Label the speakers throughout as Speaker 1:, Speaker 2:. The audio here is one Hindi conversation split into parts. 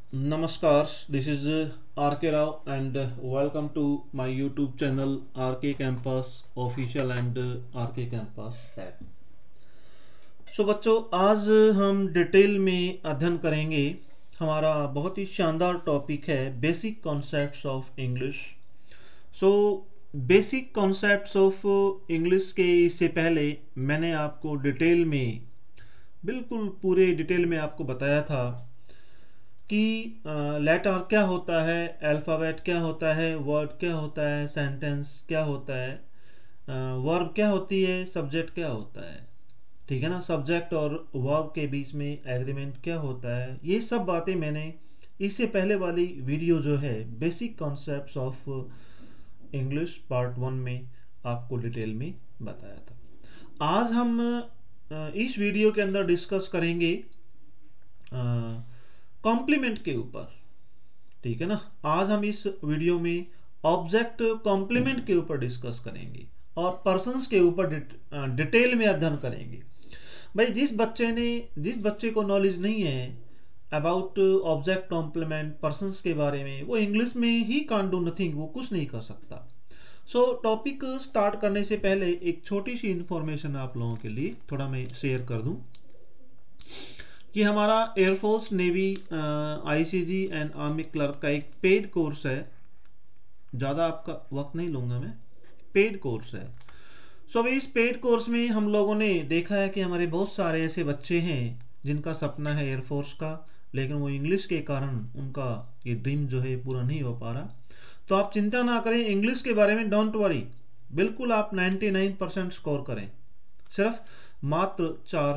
Speaker 1: Namaskar, this is RK Rao and welcome to my YouTube channel RK Campus Official and RK Campus app. बच्चों आज हम डिटेल में अध्ययन करेंगे। हमारा बहुत ही शानदार टॉपिक है basic concepts of English. Basic concepts of English के इससे पहले मैंने आपको डिटेल में बिल्कुल पूरे डिटेल में आपको बताया था कि लेटर क्या होता है, अल्फ़ाबेट क्या होता है, वर्ड क्या होता है, सेंटेंस क्या होता है, वर्ब क्या होती है, सब्जेक्ट क्या होता है। ठीक है ना, सब्जेक्ट और वर्ब के बीच में एग्रीमेंट क्या होता है। ये सब बातें मैंने इससे पहले वाली वीडियो जो है basic concepts of English part 1 में आपको डिटेल में बताया था। आज हम इस वीडियो के अंदर डिस्कस करेंगे कॉम्प्लीमेंट के ऊपर। ठीक है ना, आज हम इस वीडियो में ऑब्जेक्ट कॉम्प्लीमेंट के ऊपर डिस्कस करेंगे और पर्सन्स के ऊपर डिटेल में अध्ययन करेंगे। भाई जिस बच्चे को नॉलेज नहीं है अबाउट ऑब्जेक्ट कॉम्प्लीमेंट पर्सन्स के बारे में, वो इंग्लिश में ही कांट डू नथिंग, वो कुछ नहीं कर सकता। टॉपिक स्टार्ट करने से पहले एक छोटी सी इंफॉर्मेशन आप लोगों के लिए थोड़ा मैं शेयर कर दूं कि हमारा airforce navy ICG and army clerk का एक पेड कोर्स है। ज़्यादा आपका वक्त नहीं लूँगा मैं, पेड कोर्स है। अभी इस पेड कोर्स में हम लोगों ने देखा है कि हमारे बहुत सारे ऐसे बच्चे हैं जिनका सपना है एयरफोर्स का, लेकिन वो इंग्लिश के कारण उनका ये ड्रीम जो है पूरा नहीं हो पा रहा। तो आप चिंता ना करें इंग्लिश के बारे में, डोंट वरी, बिल्कुल आप 99% स्कोर करें सिर्फ मात्र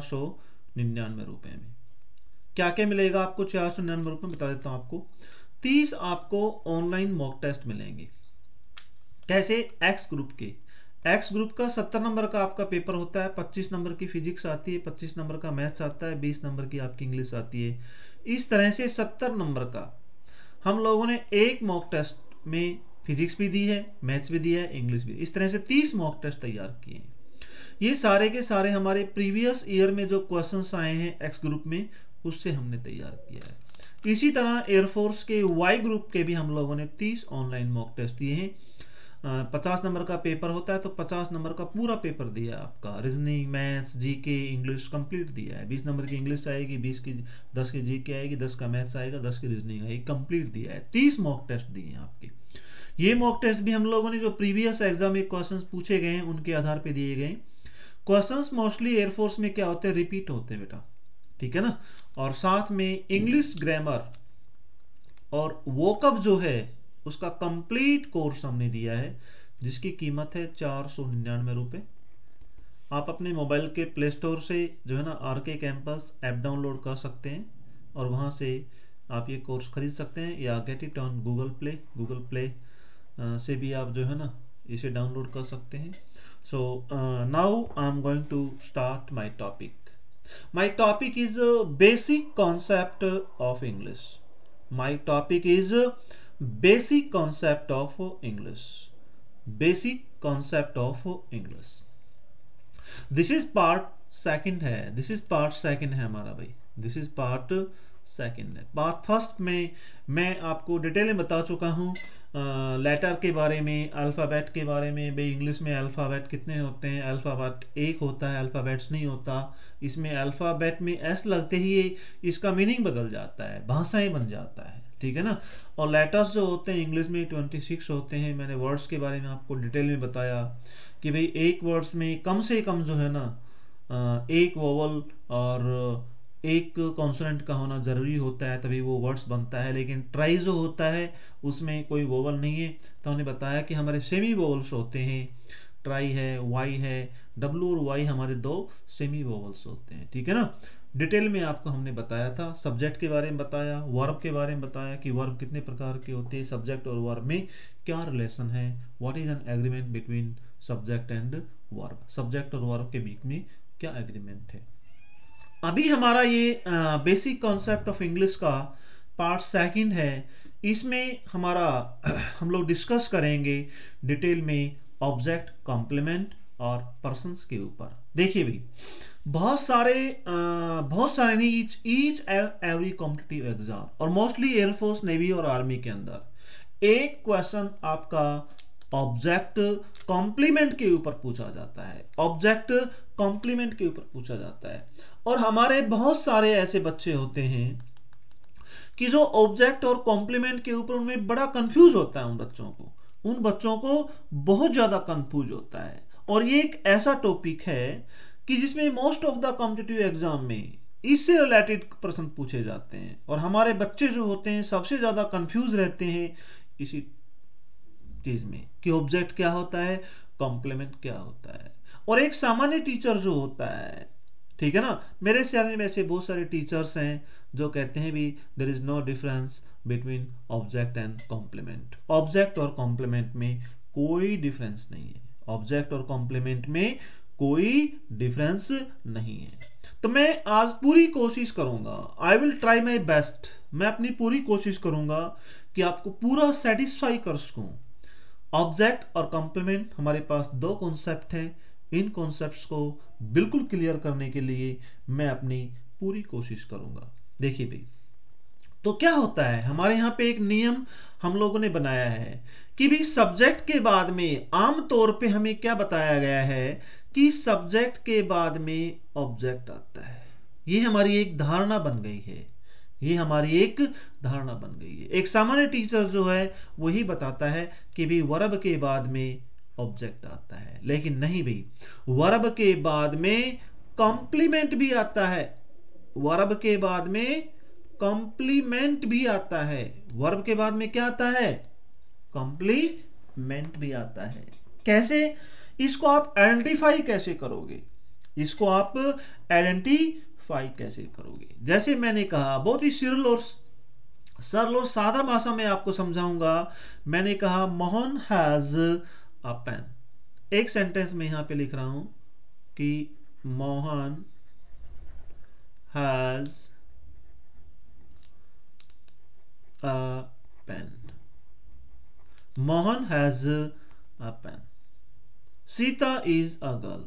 Speaker 1: 499 रुपये में। क्या क्या मिलेगा आपको 499 रुपये में, बता देता हूँ आपको। 30 आपको ऑनलाइन मॉक टेस्ट मिलेंगे। कैसे? एक्स ग्रुप का 70 नंबर का आपका पेपर होता है, 25 नंबर की फिजिक्स आती है, 25 नंबर का मैथ्स आता है, 20 नंबर की आपकी इंग्लिश आती है। इस तरह से 70 नंबर का हम लोगों ने एक मॉक टेस्ट में फिजिक्स भी दी है, मैथ्स भी दिया है, इंग्लिश भी। इस तरह से 30 मॉक टेस्ट तैयार किए हैं। ये सारे के सारे हमारे प्रीवियस ईयर में जो क्वेश्चंस आए हैं एक्स ग्रुप में, उससे हमने तैयार किया है। इसी तरह एयरफोर्स के वाई ग्रुप के भी हम लोगों ने 30 ऑनलाइन मॉक टेस्ट दिए हैं। 50 नंबर का पेपर होता है तो 50 नंबर का पूरा पेपर दिया है आपका, reasoning, maths, GK, English complete दिया है। 20 नंबर की इंग्लिश आएगी, 10 की जीके आएगी, 10 का मैथ्स आएगा, 10 की रीजनिंग आएगी, कंप्लीट दिया है। 30 मॉक टेस्ट दिए हैं आपके। ये मॉक टेस्ट भी हम लोगों ने जो प्रीवियस एग्जाम में क्वेश्चन पूछे गए हैं उनके आधार पर दिए गए। क्वेश्चंस मोस्टली एयरफोर्स में क्या होते हैं, रिपीट होते हैं बेटा। ठीक है ना, और साथ में इंग्लिश ग्रामर और वोकअप जो है उसका कंप्लीट कोर्स हमने दिया है, जिसकी कीमत है 499 रुपये। आप अपने मोबाइल के प्ले स्टोर से जो है ना आरके कैंपस ऐप डाउनलोड कर सकते हैं और वहाँ से आप ये कोर्स खरीद सकते हैं, या get it on Google Play से भी आप जो है ना इसे डाउनलोड कर सकते हैं। Now I am going to start my topic. My topic is basic concept of English. My topic is basic concept of English. Basic concept of English. This is part second है, this is part second है हमारा भाई, this is part second है। पार्ट फर्स्ट में मैं आपको डिटेल में बता चुका हूँ लेटर के बारे में, अल्फ़ाबेट के बारे में। भाई इंग्लिश में अल्फ़ाबेट कितने होते हैं? अल्फ़ाबेट एक होता है, अल्फ़ाबेट्स नहीं होता। इसमें अल्फ़ाबेट में एस लगते ही इसका मीनिंग बदल जाता है, भाषाएं बन जाता है। ठीक है ना, और लेटर्स जो होते हैं इंग्लिश में 26 होते हैं। मैंने वर्ड्स के बारे में आपको डिटेल में बताया कि भाई एक वर्ड्स में कम से कम जो है ना एक वोवल और एक कॉन्सोनेंट का होना ज़रूरी होता है, तभी वो वर्ड्स बनता है। लेकिन ट्राई जो होता है उसमें कोई वोवल नहीं है, तो हमने बताया कि हमारे सेमी वोवल्स होते हैं। ट्राई है, वाई है, डब्ल्यू और वाई हमारे 2 सेमी वोवल्स होते हैं। ठीक है ना, डिटेल में आपको हमने बताया था। सब्जेक्ट के बारे में बताया, वर्ब के बारे में बताया कि वर्ब कितने प्रकार के होते हैं, सब्जेक्ट और वर्ब में क्या रिलेशन है, what is an agreement between subject and verb, subject और वर्ब के बीच में क्या एग्रीमेंट है। अभी हमारा ये बेसिक कॉन्सेप्ट ऑफ इंग्लिश का पार्ट सेकंड है। इसमें हमारा हम लोग डिस्कस करेंगे डिटेल में ऑब्जेक्ट, कॉम्प्लीमेंट और पर्सन्स के ऊपर। देखिए भाई बहुत सारे नहीं, ईच एवरी कॉम्पिटिटिव एग्जाम और मोस्टली एयरफोर्स, नेवी और आर्मी के अंदर एक क्वेश्चन आपका ऑब्जेक्ट कॉम्प्लीमेंट के ऊपर पूछा जाता है, ऑब्जेक्ट कॉम्प्लीमेंट के ऊपर पूछा जाता है। और हमारे बहुत सारे ऐसे बच्चे होते हैं कि जो ऑब्जेक्ट और कॉम्प्लीमेंट के ऊपर उनमें बड़ा कंफ्यूज होता है, उन बच्चों को बहुत ज्यादा कंफ्यूज होता है। और ये एक ऐसा टॉपिक है कि जिसमें most of the competitive exam में इससे रिलेटेड प्रश्न पूछे जाते हैं, और हमारे बच्चे जो होते हैं सबसे ज्यादा कंफ्यूज रहते हैं इसी चीज में कि ऑब्जेक्ट क्या होता है, कॉम्प्लीमेंट क्या होता है। और एक सामान्य टीचर जो होता है, ठीक है ना, मेरे शहर में वैसे बहुत सारे टीचर्स हैं जो कहते हैं भी there is no difference between object and complement. Object और कॉम्प्लीमेंट में कोई डिफरेंस नहीं है, ऑब्जेक्ट और कॉम्प्लीमेंट में कोई डिफरेंस नहीं है। तो मैं आज पूरी कोशिश करूंगा, I will try my best, मैं अपनी पूरी कोशिश करूंगा कि आपको पूरा सेटिस्फाई कर सकूं। ऑब्जेक्ट और कॉम्प्लीमेंट हमारे पास दो कॉन्सेप्ट हैं, इन कॉन्सेप्ट्स को बिल्कुल क्लियर करने के लिए मैं अपनी पूरी कोशिश करूंगा। देखिए भाई, तो क्या होता है, हमारे यहाँ पे एक नियम हम लोगों ने बनाया है कि भी सब्जेक्ट के बाद में आमतौर पे हमें क्या बताया गया है कि सब्जेक्ट के बाद में ऑब्जेक्ट आता है। ये हमारी एक धारणा बन गई है, ये हमारी एक धारणा बन गई है। एक सामान्य टीचर जो है वही बताता है कि भी वर्ब के बाद में ऑब्जेक्ट आता है, लेकिन नहीं भाई, वर्ब के बाद में कॉम्प्लीमेंट भी आता है, वर्ब के बाद में कॉम्प्लीमेंट भी आता है। वर्ब के बाद में क्या आता है, कॉम्प्लीमेंट भी आता है। कैसे, इसको आप आइडेंटिफाई कैसे करोगे, इसको आप आइडेंटिफाई कैसे करोगे। जैसे मैंने कहा, बहुत ही सरल और साधारण भाषा में आपको समझाऊंगा। मैंने कहा मोहन हैज अ पेन। एक सेंटेंस में यहां पे लिख रहा हूं कि Mohan has a pen, Mohan has a pen. Sita is a girl,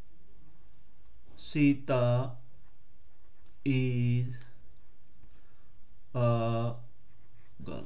Speaker 1: Sita is a girl,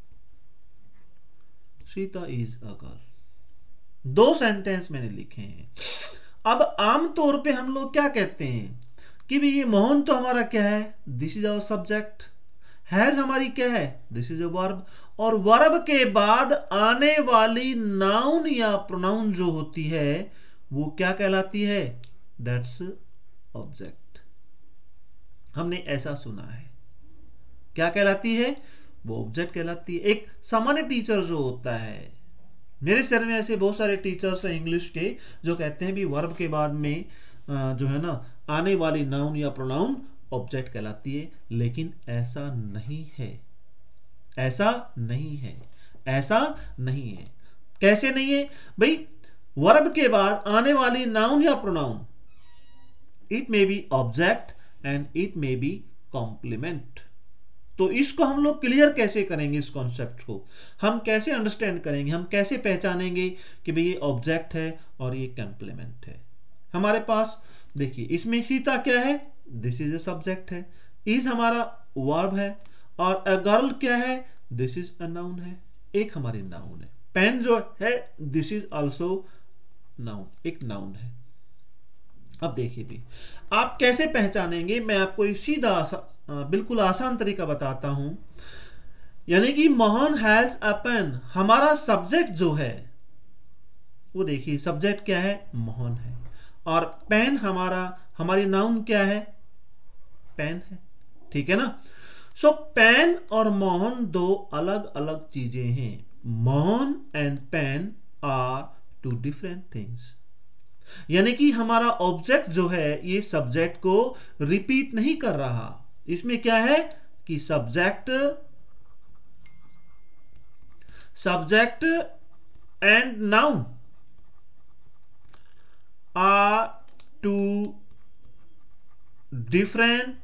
Speaker 1: Sita is a girl. दो सेंटेंस मैंने लिखे हैं। अब आमतौर पे हम लोग क्या कहते हैं कि भी ये मोहन तो हमारा क्या है, this is our subject, has हमारी क्या है, दिस इज अ वर्ब, और वर्ब के बाद आने वाली नाउन या प्रोनाउन जो होती है वो क्या कहलाती है, दैट्स ऑब्जेक्ट। हमने ऐसा सुना है, क्या कहलाती है, वो ऑब्जेक्ट कहलाती है। एक सामान्य टीचर जो होता है, मेरे शहर में ऐसे बहुत सारे टीचर्स हैं इंग्लिश के जो कहते हैं भी वर्ब के बाद में जो है ना आने वाली नाउन या प्रोनाउन ऑब्जेक्ट कहलाती है, लेकिन ऐसा नहीं है, ऐसा नहीं है, ऐसा नहीं है। कैसे नहीं है भाई, वर्ब के बाद आने वाली नाउन या pronoun, it may be object and it may be complement. तो इसको हम लोग क्लियर कैसे करेंगे, इस कॉन्सेप्ट को हम कैसे अंडरस्टैंड करेंगे, हम कैसे पहचानेंगे कि भाई ये ऑब्जेक्ट है और ये कॉम्प्लीमेंट है। हमारे पास देखिए, इसमें सीता क्या है, दिस इज ए सब्जेक्ट है, इज हमारा वर्ब है, और अ गर्ल क्या है, दिस इज अ नाउन है, एक हमारी नाउन है। पेन जो है दिस इज आल्सो नाउन, एक नाउन है। अब देखिए भी आप कैसे पहचानेंगे, मैं आपको एक सीधा बिल्कुल आसान तरीका बताता हूं। यानी कि मोहन हैज अ पेन, हमारा सब्जेक्ट जो है वो देखिए, सब्जेक्ट क्या है, मोहन है, और पेन हमारी नाउन क्या है, पेन है, ठीक है ना। सो पेन और मोहन दो अलग अलग चीजें हैं। Mohan and pen are two different things. यानी कि हमारा ऑब्जेक्ट जो है ये सब्जेक्ट को रिपीट नहीं कर रहा, इसमें क्या है कि subject and noun are two different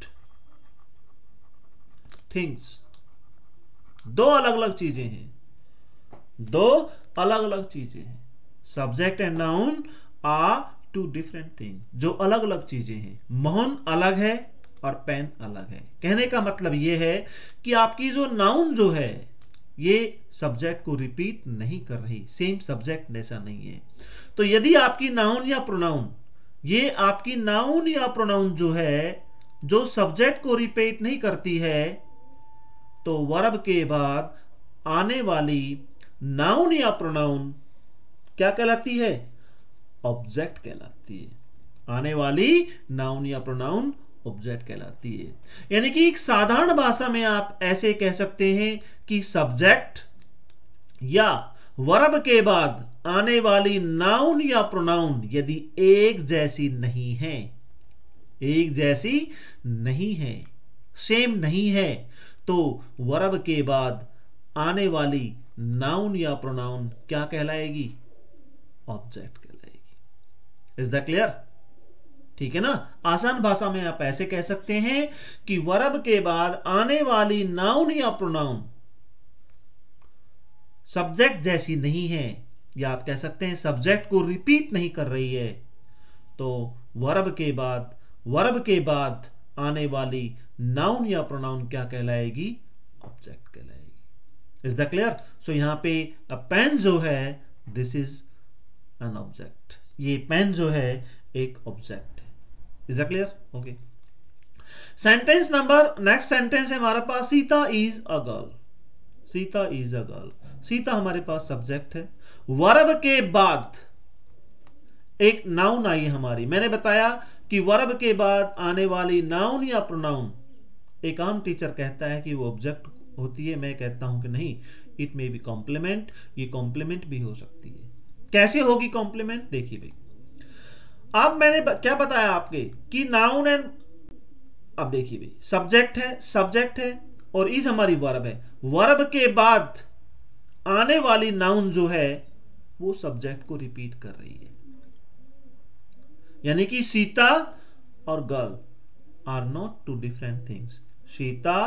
Speaker 1: things. दो अलग अलग चीजें हैं, दो अलग अलग चीजें हैं। Subject and noun are two different thing, जो अलग अलग चीजें हैं। मोहन अलग है और पेन अलग है। कहने का मतलब यह है कि आपकी जो नाउन जो है ये सब्जेक्ट को रिपीट नहीं कर रही, सेम सब्जेक्ट जैसा नहीं है। तो यदि आपकी नाउन या प्रोनाउन, ये आपकी नाउन या प्रोनाउन जो है जो सब्जेक्ट को रिपीट नहीं करती है, तो वर्ब के बाद आने वाली नाउन या प्रोनाउन क्या कहलाती है? ऑब्जेक्ट कहलाती है। आने वाली नाउन या प्रोनाउन ऑब्जेक्ट कहलाती है। यानी कि एक साधारण भाषा में आप ऐसे कह सकते हैं कि सब्जेक्ट या वर्ब के बाद आने वाली नाउन या प्रोनाउन यदि एक जैसी नहीं है, एक जैसी नहीं है, सेम नहीं है, तो वर्ब के बाद आने वाली नाउन या प्रोनाउन क्या कहलाएगी? ऑब्जेक्ट कहलाएगी। Is that clear? ठीक है ना। आसान भाषा में आप ऐसे कह सकते हैं कि वर्ब के बाद आने वाली नाउन या प्रोनाउन सब्जेक्ट जैसी नहीं है, या आप कह सकते हैं सब्जेक्ट को रिपीट नहीं कर रही है, तो वर्ब के बाद आने वाली नाउन या प्रोनाउन क्या कहलाएगी? ऑब्जेक्ट कहलाएगी। Is that clear? सो यहां पे पेन जो है दिस इज एन ऑब्जेक्ट। ये पेन जो है एक ऑब्जेक्ट है। Is that clear? Okay. Sentence number, next sentence है हमारे पास Sita is a girl. Sita is a girl. Sita हमारे पास सब्जेक्ट है। वर्ब के बाद एक नाउन आई हमारी। मैंने बताया कि वर्ब के बाद आने वाली नाउन या प्रोनाउन, एक आम टीचर कहता है कि वो ऑब्जेक्ट होती है, मैं कहता हूं कि नहीं, इट मे बी कॉम्प्लीमेंट। ये कॉम्प्लीमेंट भी हो सकती है। कैसे होगी कॉम्प्लीमेंट? देखिए भाई, अब मैंने क्या बताया आपके कि नाउन एंड, अब देखिए भाई, सब्जेक्ट है और इज हमारी वर्ब है। वर्ब के बाद आने वाली नाउन जो है वो सब्जेक्ट को रिपीट कर रही है। यानी कि सीता और girl are not two different things. Sita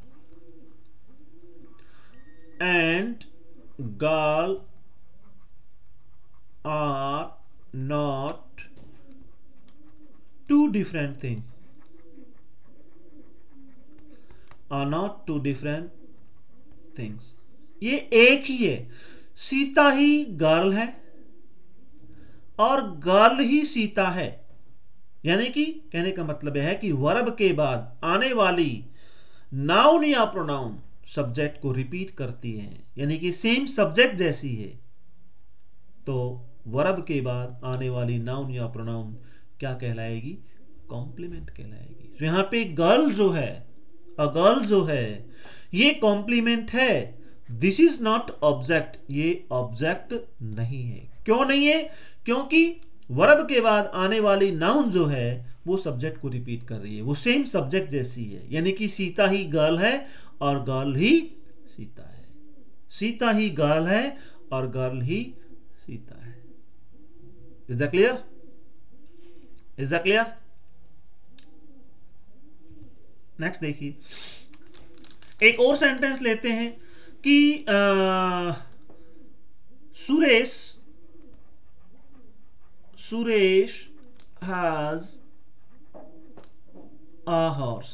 Speaker 1: and girl are not two different things, are not two different things. ये एक ही है। सीता ही गर्ल है और गर्ल ही सीता है। यानी कि कहने का मतलब यह है कि वर्ब के बाद आने वाली नाउन या प्रोनाउन सब्जेक्ट को रिपीट करती है, यानी कि सेम सब्जेक्ट जैसी है, तो वर्ब के बाद आने वाली नाउन या प्रोनाउन क्या कहलाएगी? कॉम्प्लीमेंट कहलाएगी। तो यहां पे गर्ल जो है, अ गर्ल जो है, ये कॉम्प्लीमेंट है। दिस इज नॉट ऑब्जेक्ट, ये ऑब्जेक्ट नहीं है। क्यों नहीं है? क्योंकि वर्ब के बाद आने वाली नाउन जो है वो सब्जेक्ट को रिपीट कर रही है, वो सेम सब्जेक्ट जैसी है। यानी कि सीता ही गर्ल है और गर्ल ही सीता है। सीता ही गर्ल है और गर्ल ही सीता है। Is that clear? Is that clear? Next देखिए, एक और सेंटेंस लेते हैं कि Suresh has a horse.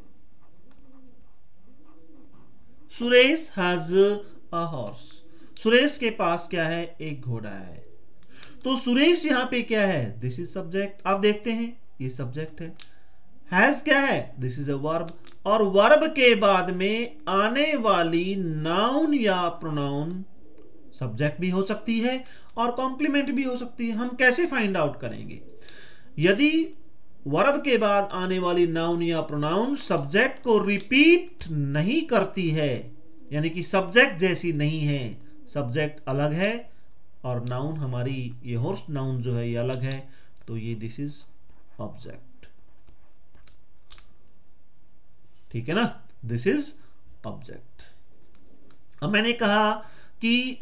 Speaker 1: Suresh has a horse. Suresh के पास क्या है? एक घोड़ा है। तो सुरेश यहां पे क्या है? This is subject. आप देखते हैं ये सब्जेक्ट है। हैज क्या है? This is a verb. और वर्ब के बाद में आने वाली नाउन या प्रोनाउन सब्जेक्ट भी हो सकती है और कॉम्प्लीमेंट भी हो सकती है। हम कैसे फाइंड आउट करेंगे? यदि वर्ब के बाद आने वाली नाउन या प्रोनाउन सब्जेक्ट को रिपीट नहीं करती है, यानी कि सब्जेक्ट जैसी नहीं है, सब्जेक्ट अलग है और नाउन हमारी ये हॉर्स नाउन जो है ये अलग है, तो ये दिस इज ऑब्जेक्ट। ठीक है ना? This is object. अब मैंने कहा कि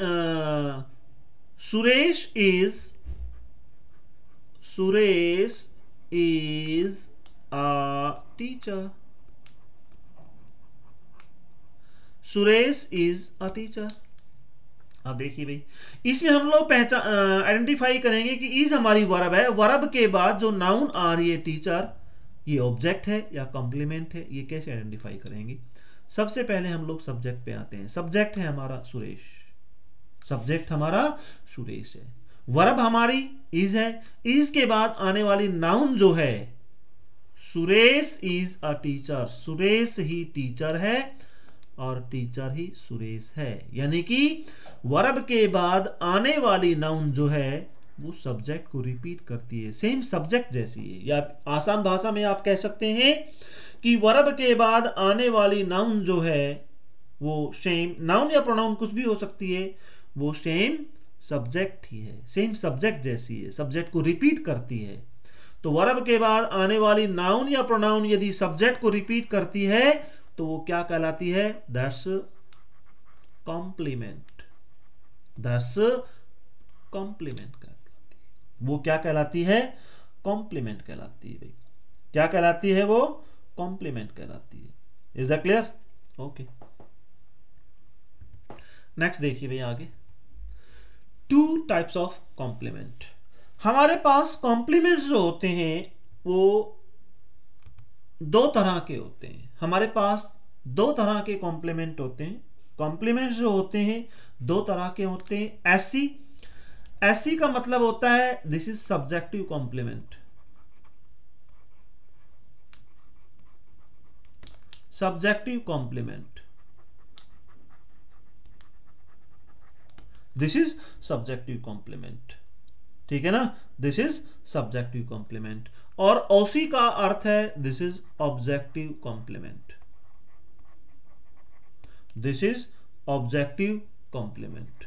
Speaker 1: Suresh is a teacher. Suresh is a teacher. अब देखिए भाई, इसमें हम लोग पहचान आइडेंटिफाई करेंगे कि इज हमारी वर्ब है, वर्ब के बाद जो नाउन आ रही है टीचर, ये ऑब्जेक्ट है या कॉम्प्लीमेंट है, ये कैसे आइडेंटिफाई करेंगे। सबसे पहले हम लोग सब्जेक्ट पे आते हैं। सब्जेक्ट है हमारा सुरेश, सब्जेक्ट हमारा सुरेश है, वर्ब हमारी इज है, इज के बाद आने वाली नाउन जो है Suresh is a teacher, Suresh ही टीचर है और टीचर ही सुरेश है, यानी कि वर्ब के बाद आने वाली नाउन जो है वो सब्जेक्ट को रिपीट करती है, सेम सब्जेक्ट जैसी है। या आसान भाषा में आप कह सकते हैं कि वर्ब के बाद आने वाली नाउन जो है वो सेम, नाउन या प्रोनाउन कुछ भी हो सकती है, वो सेम सब्जेक्ट ही है, सेम सब्जेक्ट जैसी है, सब्जेक्ट को रिपीट करती है। तो वर्ब के बाद आने वाली नाउन या प्रोनाउन यदि सब्जेक्ट को रिपीट करती है तो वो क्या कहलाती है, दैट्स कॉम्प्लीमेंट, दैट्स कॉम्प्लीमेंट कहलाती है। वो क्या कहलाती है, कॉम्प्लीमेंट कहलाती है भाई। क्या कहलाती है वो, कॉम्प्लीमेंट कहलाती है। Is that clear? Okay, next देखिए भाई आगे, टू टाइप्स ऑफ कॉम्प्लीमेंट। हमारे पास कॉम्प्लीमेंट्स जो होते हैं वो दो तरह के होते हैं। हमारे पास दो तरह के कॉम्प्लीमेंट होते हैं। कॉम्प्लीमेंट्स जो होते हैं दो तरह के होते हैं। एससी, एससी का मतलब होता है this is subjective complement, subjective complement, this is subjective complement, ठीक है ना, दिस इज सब्जेक्टिव कॉम्प्लीमेंट। और ओसी का अर्थ है this is objective complement, this is objective complement,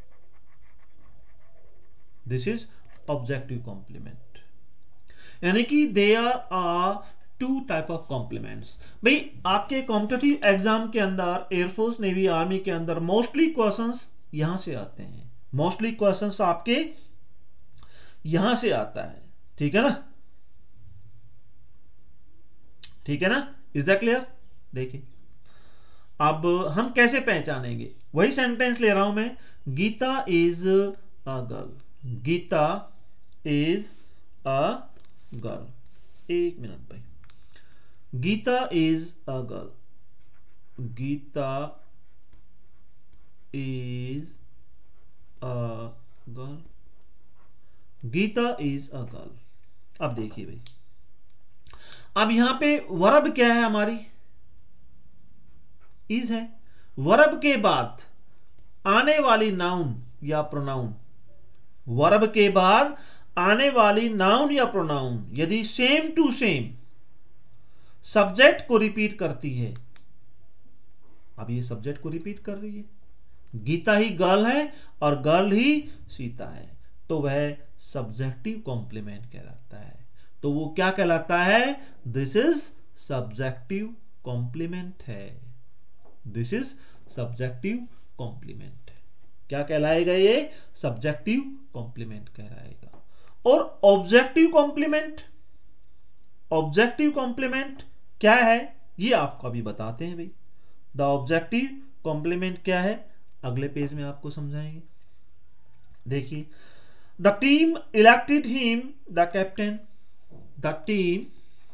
Speaker 1: this is objective complement, यानी कि there are two type of complements. भाई आपके कॉम्पिटिटिव एग्जाम के अंदर, एयरफोर्स, नेवी, आर्मी के अंदर मोस्टली क्वेश्चंस यहां से आते हैं, मोस्टली क्वेश्चंस आपके यहां से आता है, ठीक है ना, ठीक है ना, इज दैट क्लियर? देखिए अब हम कैसे पहचानेंगे, वही सेंटेंस ले रहा हूं मैं, Geeta is a girl, Geeta is a girl, एक मिनट भाई, Geeta is a girl, Geeta is a girl, Geeta is a girl. अब देखिए भाई, अब यहां पे वर्ब क्या है हमारी, इज है, वर्ब के बाद आने वाली नाउन या प्रोनाउन, वर्ब के बाद आने वाली नाउन या प्रोनाउन यदि सेम टू सेम सब्जेक्ट को रिपीट करती है, अब ये सब्जेक्ट को रिपीट कर रही है, गीता ही गर्ल है और गर्ल ही सीता है, तो वह सब्जेक्टिव कॉम्प्लीमेंट कहलाता है। तो वो क्या कहलाता है, दिस इज सब्जेक्टिव कॉम्प्लीमेंट है, दिस इज सब्जेक्टिव कॉम्प्लीमेंट। क्या कहलाएगा ये, सब्जेक्टिव कॉम्प्लीमेंट कहलाएगा। और ऑब्जेक्टिव कॉम्प्लीमेंट, ऑब्जेक्टिव कॉम्प्लीमेंट क्या है ये आपको अभी बताते हैं भाई। द ऑब्जेक्टिव कॉम्प्लीमेंट क्या है अगले पेज में आपको समझाएंगे। देखिए, the team elected him the captain, the team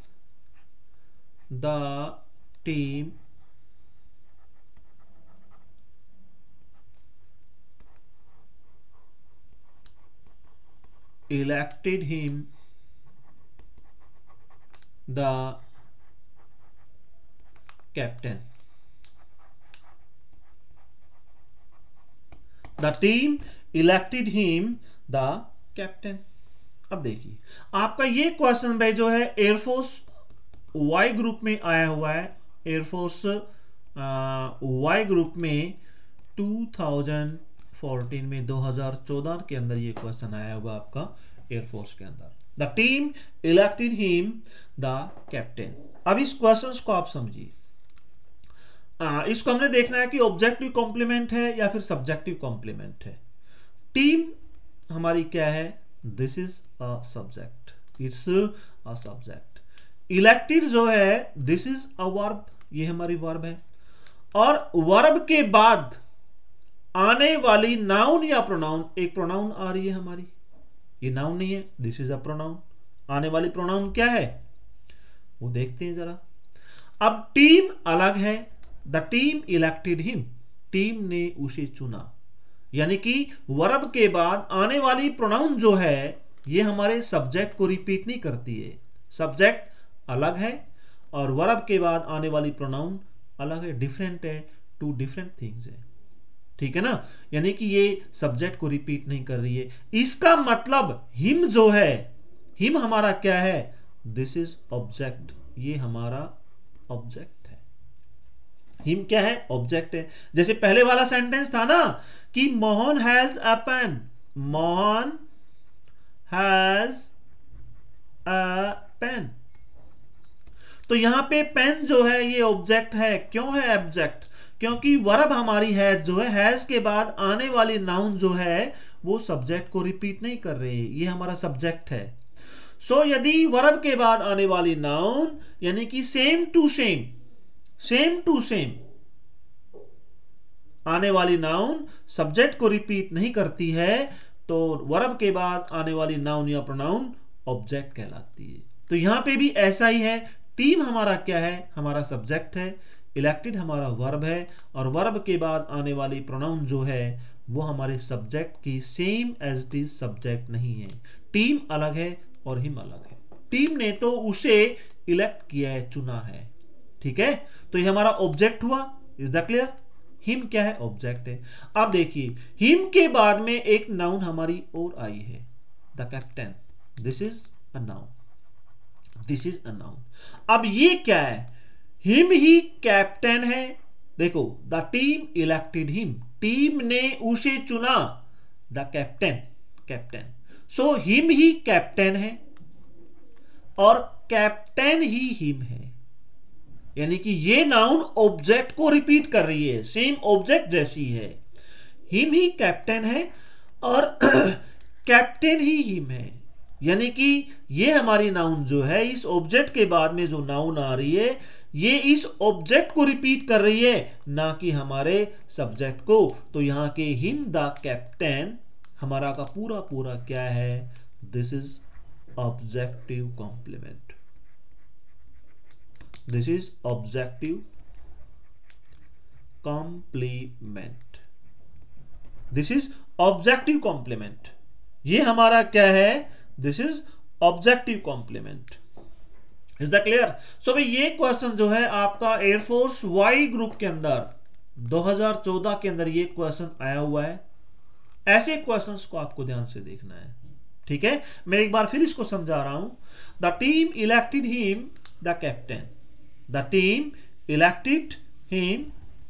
Speaker 1: elected him the captain, the team elected him the captain। अब देखिए आपका ये क्वेश्चन भाई जो है एयरफोर्स वाई ग्रुप में आया हुआ है, एयरफोर्स वाई ग्रुप में 2014 में 2014 के अंदर ये क्वेश्चन आया हुआ आपका एयरफोर्स के अंदर। The team elected him the captain. अब इस क्वेश्चन को आप समझिए, इसको हमने देखना है कि ऑब्जेक्टिव कॉम्प्लीमेंट है या फिर सब्जेक्टिव कॉम्प्लीमेंट है। टीम हमारी क्या है, this is a subject, it's a subject. Elected जो है दिस इज अ वर्ब, ये हमारी वर्ब है। और वर्ब के बाद आने वाली नाउन या प्रोनाउन, एक प्रोनाउन आ रही है हमारी, ये नाउन नहीं है, दिस इज अ प्रोनाउन। आने वाली प्रोनाउन क्या है वो देखते हैं जरा। अब टीम अलग है, the team elected him, team ने उसे चुना, यानी कि वर्ब के बाद आने वाली प्रोनाउन जो है ये हमारे सब्जेक्ट को रिपीट नहीं करती है। सब्जेक्ट अलग है और वर्ब के बाद आने वाली प्रोनाउन अलग है, डिफरेंट है, टू डिफरेंट थिंग्स है, ठीक है ना। यानी कि ये सब्जेक्ट को रिपीट नहीं कर रही है। इसका मतलब हिम जो है, हिम हमारा क्या है, दिस इज ऑब्जेक्ट, ये हमारा ऑब्जेक्ट है। हिम क्या है, ऑब्जेक्ट है। जैसे पहले वाला सेंटेंस था ना कि Mohan has a pen, Mohan has a pen, तो यहां पे पेन जो है ये ऑब्जेक्ट है। क्यों है ऑब्जेक्ट, क्योंकि वर्ब हमारी है जो है, हैज के बाद आने वाली नाउन जो है वो सब्जेक्ट को रिपीट नहीं कर रही है, ये हमारा सब्जेक्ट है। सो यदि वर्ब के बाद आने वाली नाउन यानी कि same to same, same to same आने वाली नाउन सब्जेक्ट को रिपीट नहीं करती है तो वर्ब के बाद आने वाली नाउन या प्रोनाउन ऑब्जेक्ट कहलाती है। तो यहां पे भी ऐसा ही है, टीम हमारा क्या है, हमारा सब्जेक्ट है, इलेक्टेड हमारा वर्ब है, और वर्ब के बाद आने वाली प्रोनाउन जो है वो हमारे सब्जेक्ट की same as it is subject नहीं है। टीम अलग है और हिम अलग है। टीम ने तो उसे इलेक्ट किया है, चुना है, ठीक है, तो ये हमारा ऑब्जेक्ट हुआ। Is the clear. हिम क्या है, ऑब्जेक्ट है। अब देखिए हिम के बाद में एक नाउन हमारी और आई है, the captain, this is a noun, this is a noun. अब ये क्या है, हिम ही कैप्टन है। देखो the team elected him, team ने उसे चुना, the captain, captain. So him ही कैप्टन है और कैप्टन ही हिम है, यानी कि ये नाउन ऑब्जेक्ट को रिपीट कर रही है, सेम ऑब्जेक्ट जैसी है। हिम ही कैप्टन है और कैप्टन ही हिम है, यानी कि ये हमारी नाउन जो है इस ऑब्जेक्ट के बाद में जो नाउन आ रही है ये इस ऑब्जेक्ट को रिपीट कर रही है, ना कि हमारे सब्जेक्ट को। तो यहां के हिम द कैप्टन हमारा का पूरा पूरा क्या है, this is objective complement, this is objective complement, this is objective complement. ये हमारा क्या है, this is objective complement. Is the clear. So भाई ये क्वेश्चन जो है आपका एयरफोर्स वाई ग्रुप के अंदर 2014 के अंदर ये क्वेश्चन आया हुआ है। ऐसे क्वेश्चंस को आपको ध्यान से देखना है, ठीक है। मैं एक बार फिर इसको समझा रहा हूं। The team elected him the captain, the team elected him,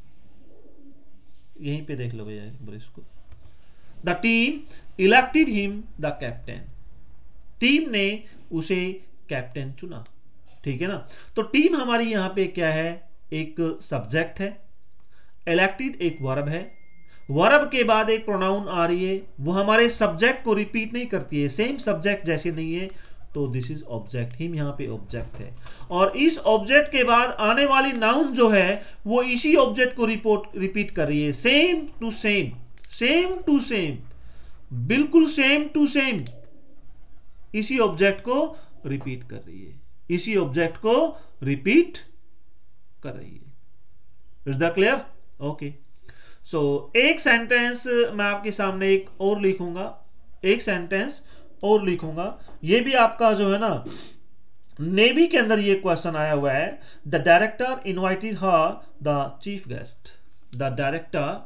Speaker 1: यहीं पे देख लो भैया इसको, the team elected him the captain, team ने उसे कैप्टन चुना, ठीक है ना। तो टीम हमारी यहां पे क्या है, एक सब्जेक्ट है, इलेक्टेड एक वर्ब है, वर्ब के बाद एक प्रोनाउन आ रही है, वो हमारे सब्जेक्ट को रिपीट नहीं करती है, सेम सब्जेक्ट जैसे नहीं है, तो दिस इज ऑब्जेक्ट। हिम यहां पे ऑब्जेक्ट है और इस ऑब्जेक्ट के बाद आने वाली नाउन जो है वो इसी ऑब्जेक्ट को रिपीट कर रही है, same to same, same to same, बिल्कुल सेम टू सेम इसी ऑब्जेक्ट को रिपीट कर रही है, इसी ऑब्जेक्ट को रिपीट कर रही है। Is that clear? Okay. So एक सेंटेंस मैं आपके सामने एक और लिखूंगा, एक सेंटेंस और लिखूंगा। ये भी आपका जो है ना नेवी के अंदर ये क्वेश्चन आया हुआ है। The director invited her the chief guest, the director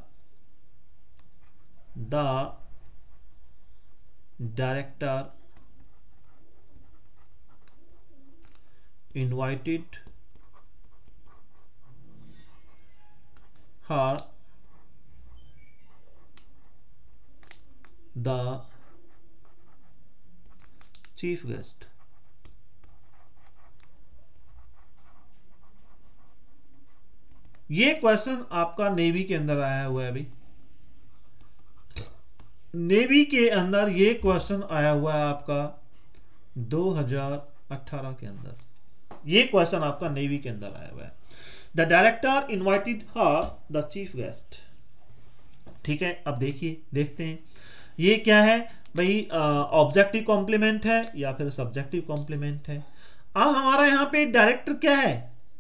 Speaker 1: invited her the chief guest। ये क्वेश्चन आपका नेवी के अंदर आया हुआ है। अभी नेवी के अंदर ये क्वेश्चन आया हुआ है आपका 2018 के अंदर, ये क्वेश्चन आपका नेवी के अंदर आया हुआ है। The director invited her the chief guest, ठीक है, अब देखते हैं ये क्या है भाई, ऑब्जेक्टिव कॉम्प्लीमेंट है या फिर सब्जेक्टिव कॉम्प्लीमेंट है। अब हमारा यहाँ पे डायरेक्टर क्या है,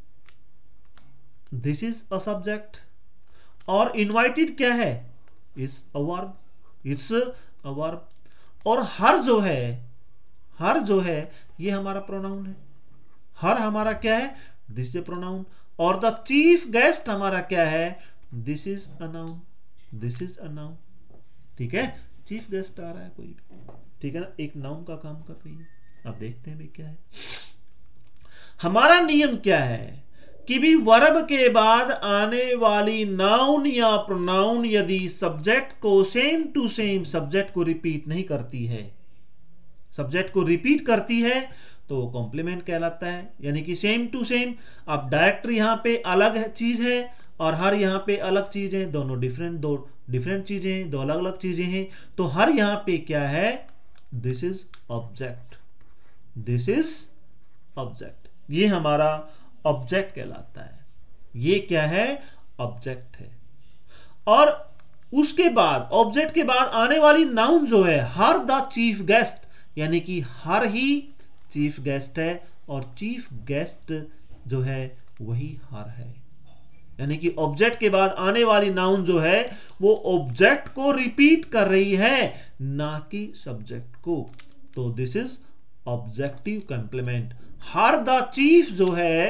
Speaker 1: दिस इज अ सब्जेक्ट, और इनवाइटेड क्या है, is a verb, it's a verb, और हर जो है ये हमारा प्रोनाउन है, हर हमारा क्या है, दिस इज ए प्रोनाउन, और द चीफ गेस्ट हमारा क्या है, this is a noun, this is a noun. ठीक है, चीफ गेस्ट आ रहा है कोई भी, ठीक है ना, एक नाउन का काम कर रही है। अब देखते हैं भाई क्या है हमारा नियम, क्या है कि भी वर्ब के बाद आने वाली नाउन या प्रोनाउन यदि सब्जेक्ट को सेम टू सेम सब्जेक्ट को रिपीट नहीं करती है, सब्जेक्ट को रिपीट करती है तो कॉम्प्लीमेंट कहलाता है, यानी कि सेम टू सेम। अब डायरेक्टर यहाँ पे अलग चीज है और हर यहाँ पे अलग चीज है, दोनों दो डिफरेंट चीजें हैं, दो अलग अलग चीजें हैं, तो हर यहाँ पे क्या है, this is object, this is object, ये हमारा ऑब्जेक्ट कहलाता है, ये क्या है, ऑब्जेक्ट है। और उसके बाद ऑब्जेक्ट के बाद आने वाली नाउन जो है, हर द चीफ गेस्ट, यानी कि हर ही चीफ गेस्ट है, और चीफ गेस्ट जो है वही हर है, यानी कि ऑब्जेक्ट के बाद आने वाली नाउन जो है वो ऑब्जेक्ट को रिपीट कर रही है, ना कि सब्जेक्ट को, तो this is objective complement. Her the chief जो है,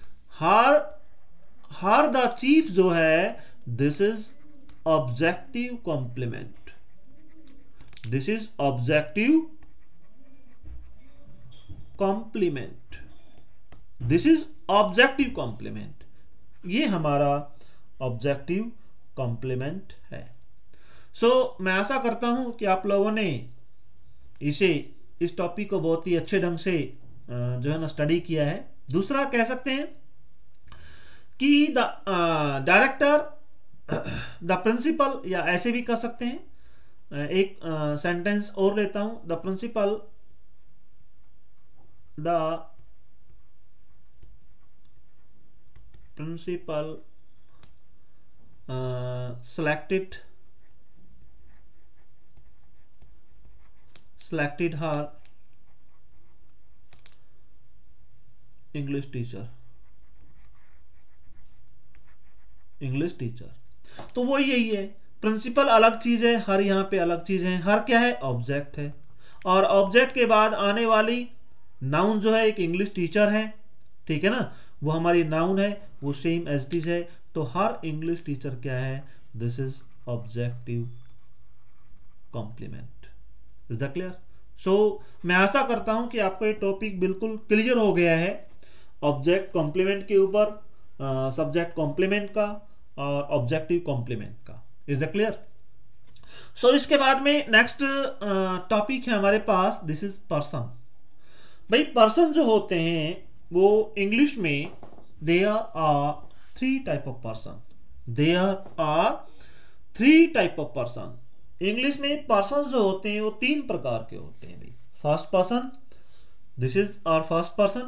Speaker 1: हर द चीफ जो है, this is objective complement, this is objective complement, this is objective complement, ये हमारा ऑब्जेक्टिव कॉम्प्लीमेंट है। सो मैं आशा करता हूं कि आप लोगों ने इस टॉपिक को बहुत ही अच्छे ढंग से जो है ना स्टडी किया है। दूसरा कह सकते हैं कि द डायरेक्टर, द प्रिंसिपल, या ऐसे भी कह सकते हैं, एक सेंटेंस और लेता हूं, the principal selected her English teacher, तो वो यही है, प्रिंसिपल अलग चीज है, हर यहाँ पे अलग चीज है, हर क्या है, ऑब्जेक्ट है, और ऑब्जेक्ट के बाद आने वाली नाउन जो है एक इंग्लिश टीचर है, ठीक है ना, वो हमारी नाउन है, वो सेम एज इट इज है, तो हर इंग्लिश टीचर क्या है, this is objective complement. Is that clear? सो मैं आशा करता हूं कि आपको ये टॉपिक बिल्कुल क्लियर हो गया है, ऑब्जेक्ट कॉम्प्लीमेंट के ऊपर, सब्जेक्ट कॉम्प्लीमेंट का और ऑब्जेक्टिव कॉम्प्लीमेंट का। Is that clear? सो इसके बाद में नेक्स्ट टॉपिक है हमारे पास, दिस इज पर्सन। भाई पर्सन जो होते हैं वो इंग्लिश में there are three type of person, there are three type of person. English में पर्सन जो होते हैं वो तीन प्रकार के होते हैं। First person, this is our first person,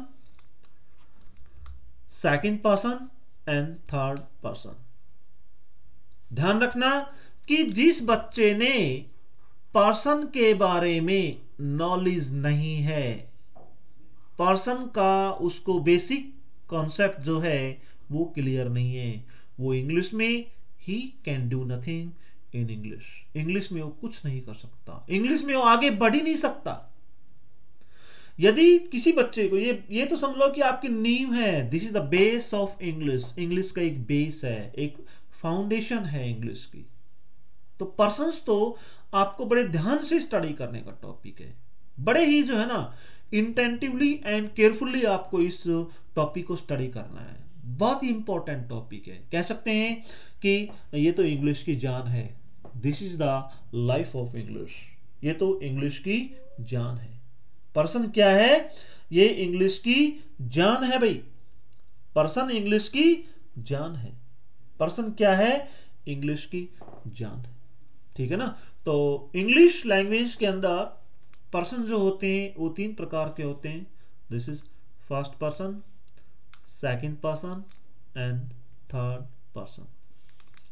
Speaker 1: second person and third person. ध्यान रखना कि जिस बच्चे ने पर्सन के बारे में नॉलेज नहीं है, पर्सन का उसको बेसिक कॉन्सेप्ट जो है वो क्लियर नहीं है, वो इंग्लिश में he can do nothing in English, English में वो कुछ नहीं कर सकता, इंग्लिश में वो आगे बढ़ ही नहीं सकता। यदि किसी बच्चे को ये तो समझ लो कि आपकी नींव है, this is the base of English, English का एक बेस है, एक फाउंडेशन है इंग्लिश की। तो पर्सन्स तो आपको बड़े ध्यान से स्टडी करने का टॉपिक है, बड़े ही जो है ना इंटेंटिवली एंड केयरफुली आपको इस टॉपिक को स्टडी करना है, बहुत ही इंपॉर्टेंट टॉपिक है। कह सकते हैं कि ये तो इंग्लिश की जान है, this is the life of English, ये तो इंग्लिश की जान है। पर्सन क्या है? ये इंग्लिश की जान है भाई, पर्सन इंग्लिश की जान है। पर्सन क्या है? इंग्लिश की जान है, ठीक है ना। तो इंग्लिश लैंग्वेज के अंदर पर्सन जो होते हैं वो तीन प्रकार के होते हैं, this is first person, second person and third person.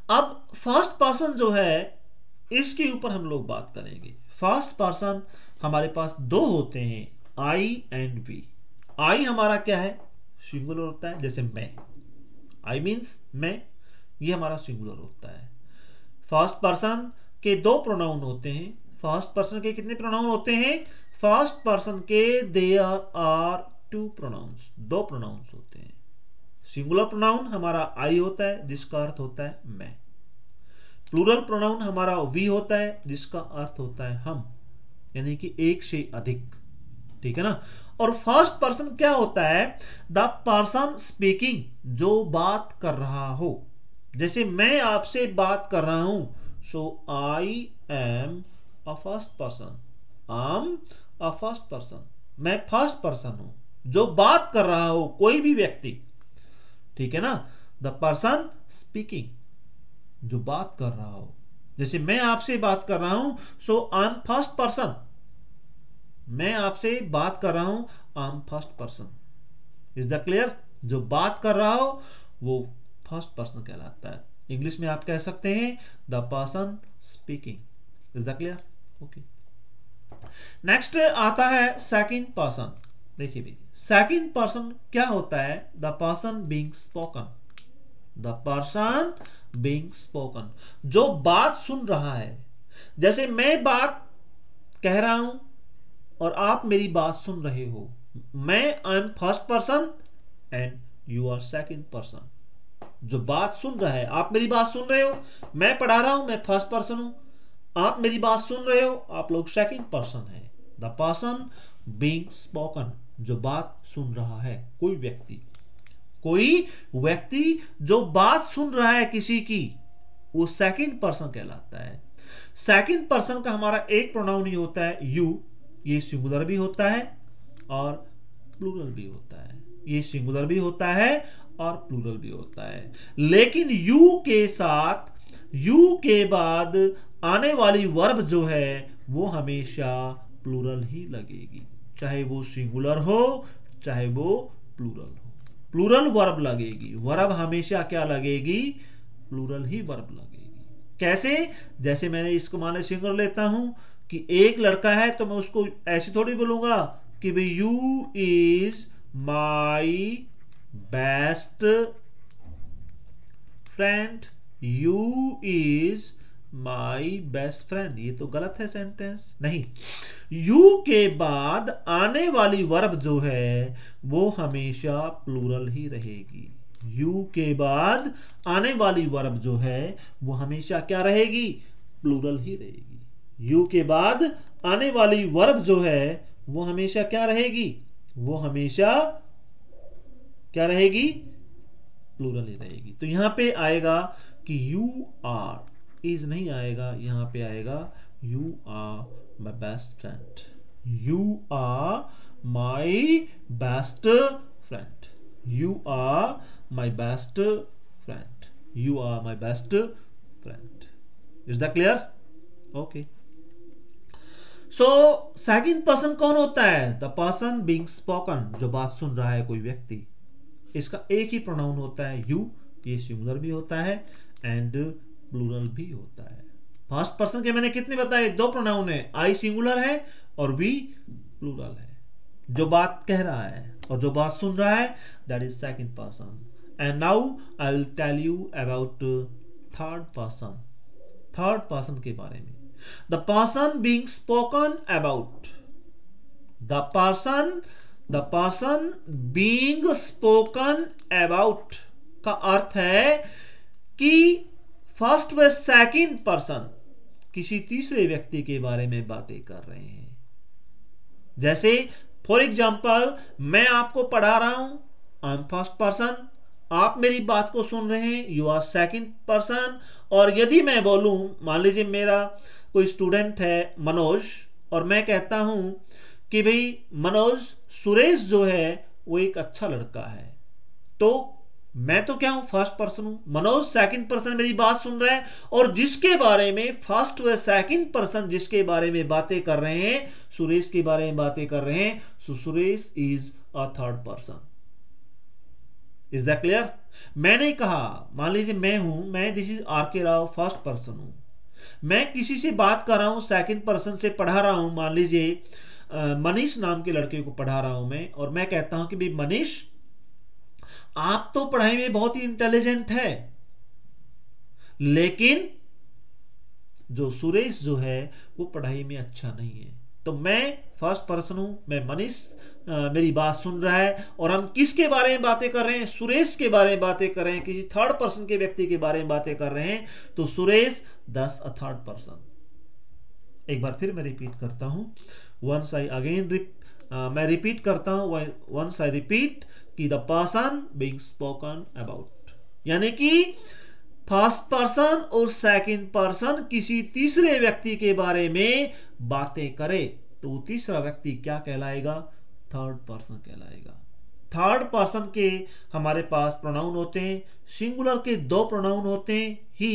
Speaker 1: अब फर्स्ट पर्सन जो है इसके ऊपर हम लोग बात करेंगे। फर्स्ट पर्सन हमारे पास दो होते हैं, आई एंड वी। आई हमारा क्या है, सिंगुलर होता है, जैसे मैं, आई मीन्स मैं, ये हमारा सिंगुलर होता है। फर्स्ट पर्सन के दो प्रोनाउन होते हैं। फर्स्ट पर्सन के कितने प्रोनाउन होते हैं? फर्स्ट पर्सन के देयर आर टू प्रोनाउंस, दो प्रोनाउंस होते हैं। सिंगुलर प्रोनाउन हमारा आई होता है जिसका अर्थ होता है मैं। प्लूरल प्रोनाउन हमारा वी होता है जिसका अर्थ होता है हम, यानी कि एक से अधिक, ठीक है ना। और फर्स्ट पर्सन क्या होता है? द पर्सन स्पीकिंग, जो बात कर रहा हो। जैसे मैं आपसे बात कर रहा हूं, सो I am a first person, I am a first person, मैं फर्स्ट पर्सन हूं जो बात कर रहा हो, कोई भी व्यक्ति, ठीक है ना। द पर्सन स्पीकिंग, जो बात कर रहा हो। जैसे मैं आपसे बात कर रहा हूं, सो आई एम फर्स्ट पर्सन, मैं आपसे बात कर रहा हूं, I am first person. Is the clear? जो बात कर रहा हो वो फर्स्ट पर्सन कहलाता है। इंग्लिश में आप कह सकते हैं the person speaking. Is the clear? Okay. Next आता है सेकंड पर्सन। देखिए भी, सेकंड पर्सन क्या होता है? The person being spoken, the person being spoken, जो बात सुन रहा है। जैसे मैं बात कह रहा हूं और आप मेरी बात सुन रहे हो, मैं I am first person and you are second person. जो बात सुन रहा है, आप मेरी बात सुन रहे हो, मैं पढ़ा रहा हूं, मैं फर्स्ट पर्सन हूं, आप मेरी बात सुन रहे हो, आप लोग सेकंड पर्सन है। द पर्सन बीइंग स्पोकन, जो बात सुन रहा है, कोई व्यक्ति जो बात सुन रहा है किसी की, वो सेकंड पर्सन कहलाता है। सेकंड पर्सन का हमारा एक प्रोनाउन ही होता है यू, ये सिंगुलर भी होता है और प्लूरल भी होता है। ये सिंगुलर भी होता है और प्लूरल भी होता है। लेकिन यू के साथ, यू के बाद आने वाली वर्ब जो है वो हमेशा प्लूरल ही लगेगी, चाहे वो सिंगुलर हो चाहे वो प्लूरल हो। प्लूरल वर्ब लगेगी, वर्ब हमेशा क्या लगेगी? प्लूरल ही वर्ब लगेगी। कैसे? जैसे मैंने इसको माने सिंगुलर लेता हूं कि एक लड़का है, तो मैं उसको ऐसे थोड़ी बोलूंगा कि भाई you is my best friend, you is my best friend. ये तो गलत है सेंटेंस, नहीं। यू के बाद आने वाली वर्ब जो है वो हमेशा प्लूरल ही रहेगी। यू के बाद आने वाली वर्ब जो है वो हमेशा क्या रहेगी? प्लूरल ही रहेगी। यू के बाद आने वाली वर्ब जो है वो हमेशा क्या रहेगी? वो हमेशा क्या रहेगी? प्लूरल ही रहेगी। तो यहां पे आएगा कि यू आर, इज नहीं आएगा, यहां पे आएगा you are my best friend, you are my best friend, you are my best friend, you are my best friend. Is that clear? Okay. So second person कौन होता है? द पर्सन बीइंग स्पोकन, जो बात सुन रहा है कोई व्यक्ति। इसका एक ही प्रोनाउन होता है यू, ये सिंगुलर भी होता है एंड प्लूरल भी होता है। फर्स्ट पर्सन के मैंने कितने बताए? दो प्रोनाउन है, आई सिंगुलर है और वी प्लूरल है। जो बात कह रहा है और जो बात सुन रहा है, that is second person. And now I will tell you about third person. Third person के बारे में, the person being spoken about, the person being spoken about का अर्थ है कि फर्स्ट व सेकंड पर्सन किसी तीसरे व्यक्ति के बारे में बातें कर रहे हैं। जैसे फॉर एग्जाम्पल, मैं आपको पढ़ा रहा हूं, आई एम फर्स्ट पर्सन, आप मेरी बात को सुन रहे हैं, यू आर सेकंड पर्सन। और यदि मैं बोलूं, मान लीजिए मेरा कोई स्टूडेंट है मनोज, और मैं कहता हूं कि भाई मनोज, सुरेश जो है वो एक अच्छा लड़का है, तो मैं तो क्या हूं? फर्स्ट पर्सन हूं। मनोज सेकंड पर्सन मेरी बात सुन रहा है, और जिसके बारे में फर्स्ट व सेकंड पर्सन जिसके बारे में बातें कर रहे हैं, सुरेश के बारे में बातें कर रहे हैं, सो Suresh is a third person. Is that clear? मैंने कहा, मान लीजिए मैं हूं, मैं दिस इज आर के राव, फर्स्ट पर्सन हूं, मैं किसी से बात कर रहा हूं, सेकंड पर्सन से पढ़ा रहा हूं, मान लीजिए मनीष नाम के लड़के को पढ़ा रहा हूं मैं, और मैं कहता हूं कि भाई मनीष, आप तो पढ़ाई में बहुत ही इंटेलिजेंट है, लेकिन जो सुरेश जो है वो पढ़ाई में अच्छा नहीं है। तो मैं फर्स्ट पर्सन हूं, मैं मनीष मेरी बात सुन रहा है, और हम किसके बारे में बातें कर रहे हैं? सुरेश के बारे में बातें कर रहे हैं, किसी थर्ड पर्सन के व्यक्ति के बारे में बातें कर रहे हैं। तो सुरेश दस अ थर्ड पर्सन। एक बार फिर मैं रिपीट करता हूं, वंस आई अगेन मैं रिपीट करता हूं, वंस आई रिपीट कि the person being spoken about, यानी कि फर्स्ट पर्सन और सेकंड पर्सन किसी तीसरे व्यक्ति के बारे में बातें करे तो तीसरा व्यक्ति क्या कहलाएगा? थर्ड पर्सन कहलाएगा। थर्ड पर्सन के हमारे पास प्रोनाउन होते हैं, सिंगुलर के दो प्रोनाउन होते हैं, ही,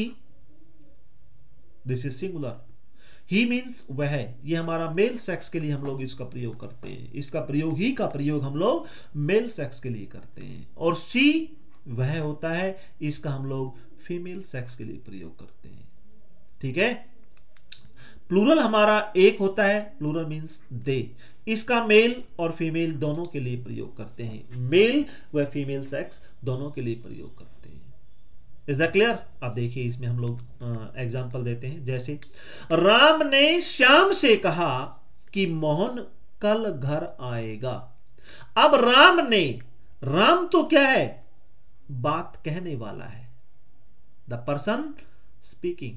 Speaker 1: this is singular, he means वह, ये हमारा मेल सेक्स के लिए हम लोग इसका प्रयोग करते हैं, इसका प्रयोग, ही का प्रयोग हम लोग मेल सेक्स के लिए करते हैं, और सी वह होता है, इसका हम लोग फीमेल सेक्स के लिए प्रयोग करते हैं। ठीक है? प्लूरल हमारा एक होता है, प्लूरल मीन्स दे, इसका मेल और फीमेल दोनों के लिए प्रयोग करते हैं, मेल व फीमेल सेक्स दोनों के लिए प्रयोग करते हैं। Is that clear? अब देखिए इसमें हम लोग एग्जांपल देते हैं, जैसे राम ने श्याम से कहा कि मोहन कल घर आएगा। अब राम ने, राम तो क्या है? बात कहने वाला है, द पर्सन स्पीकिंग,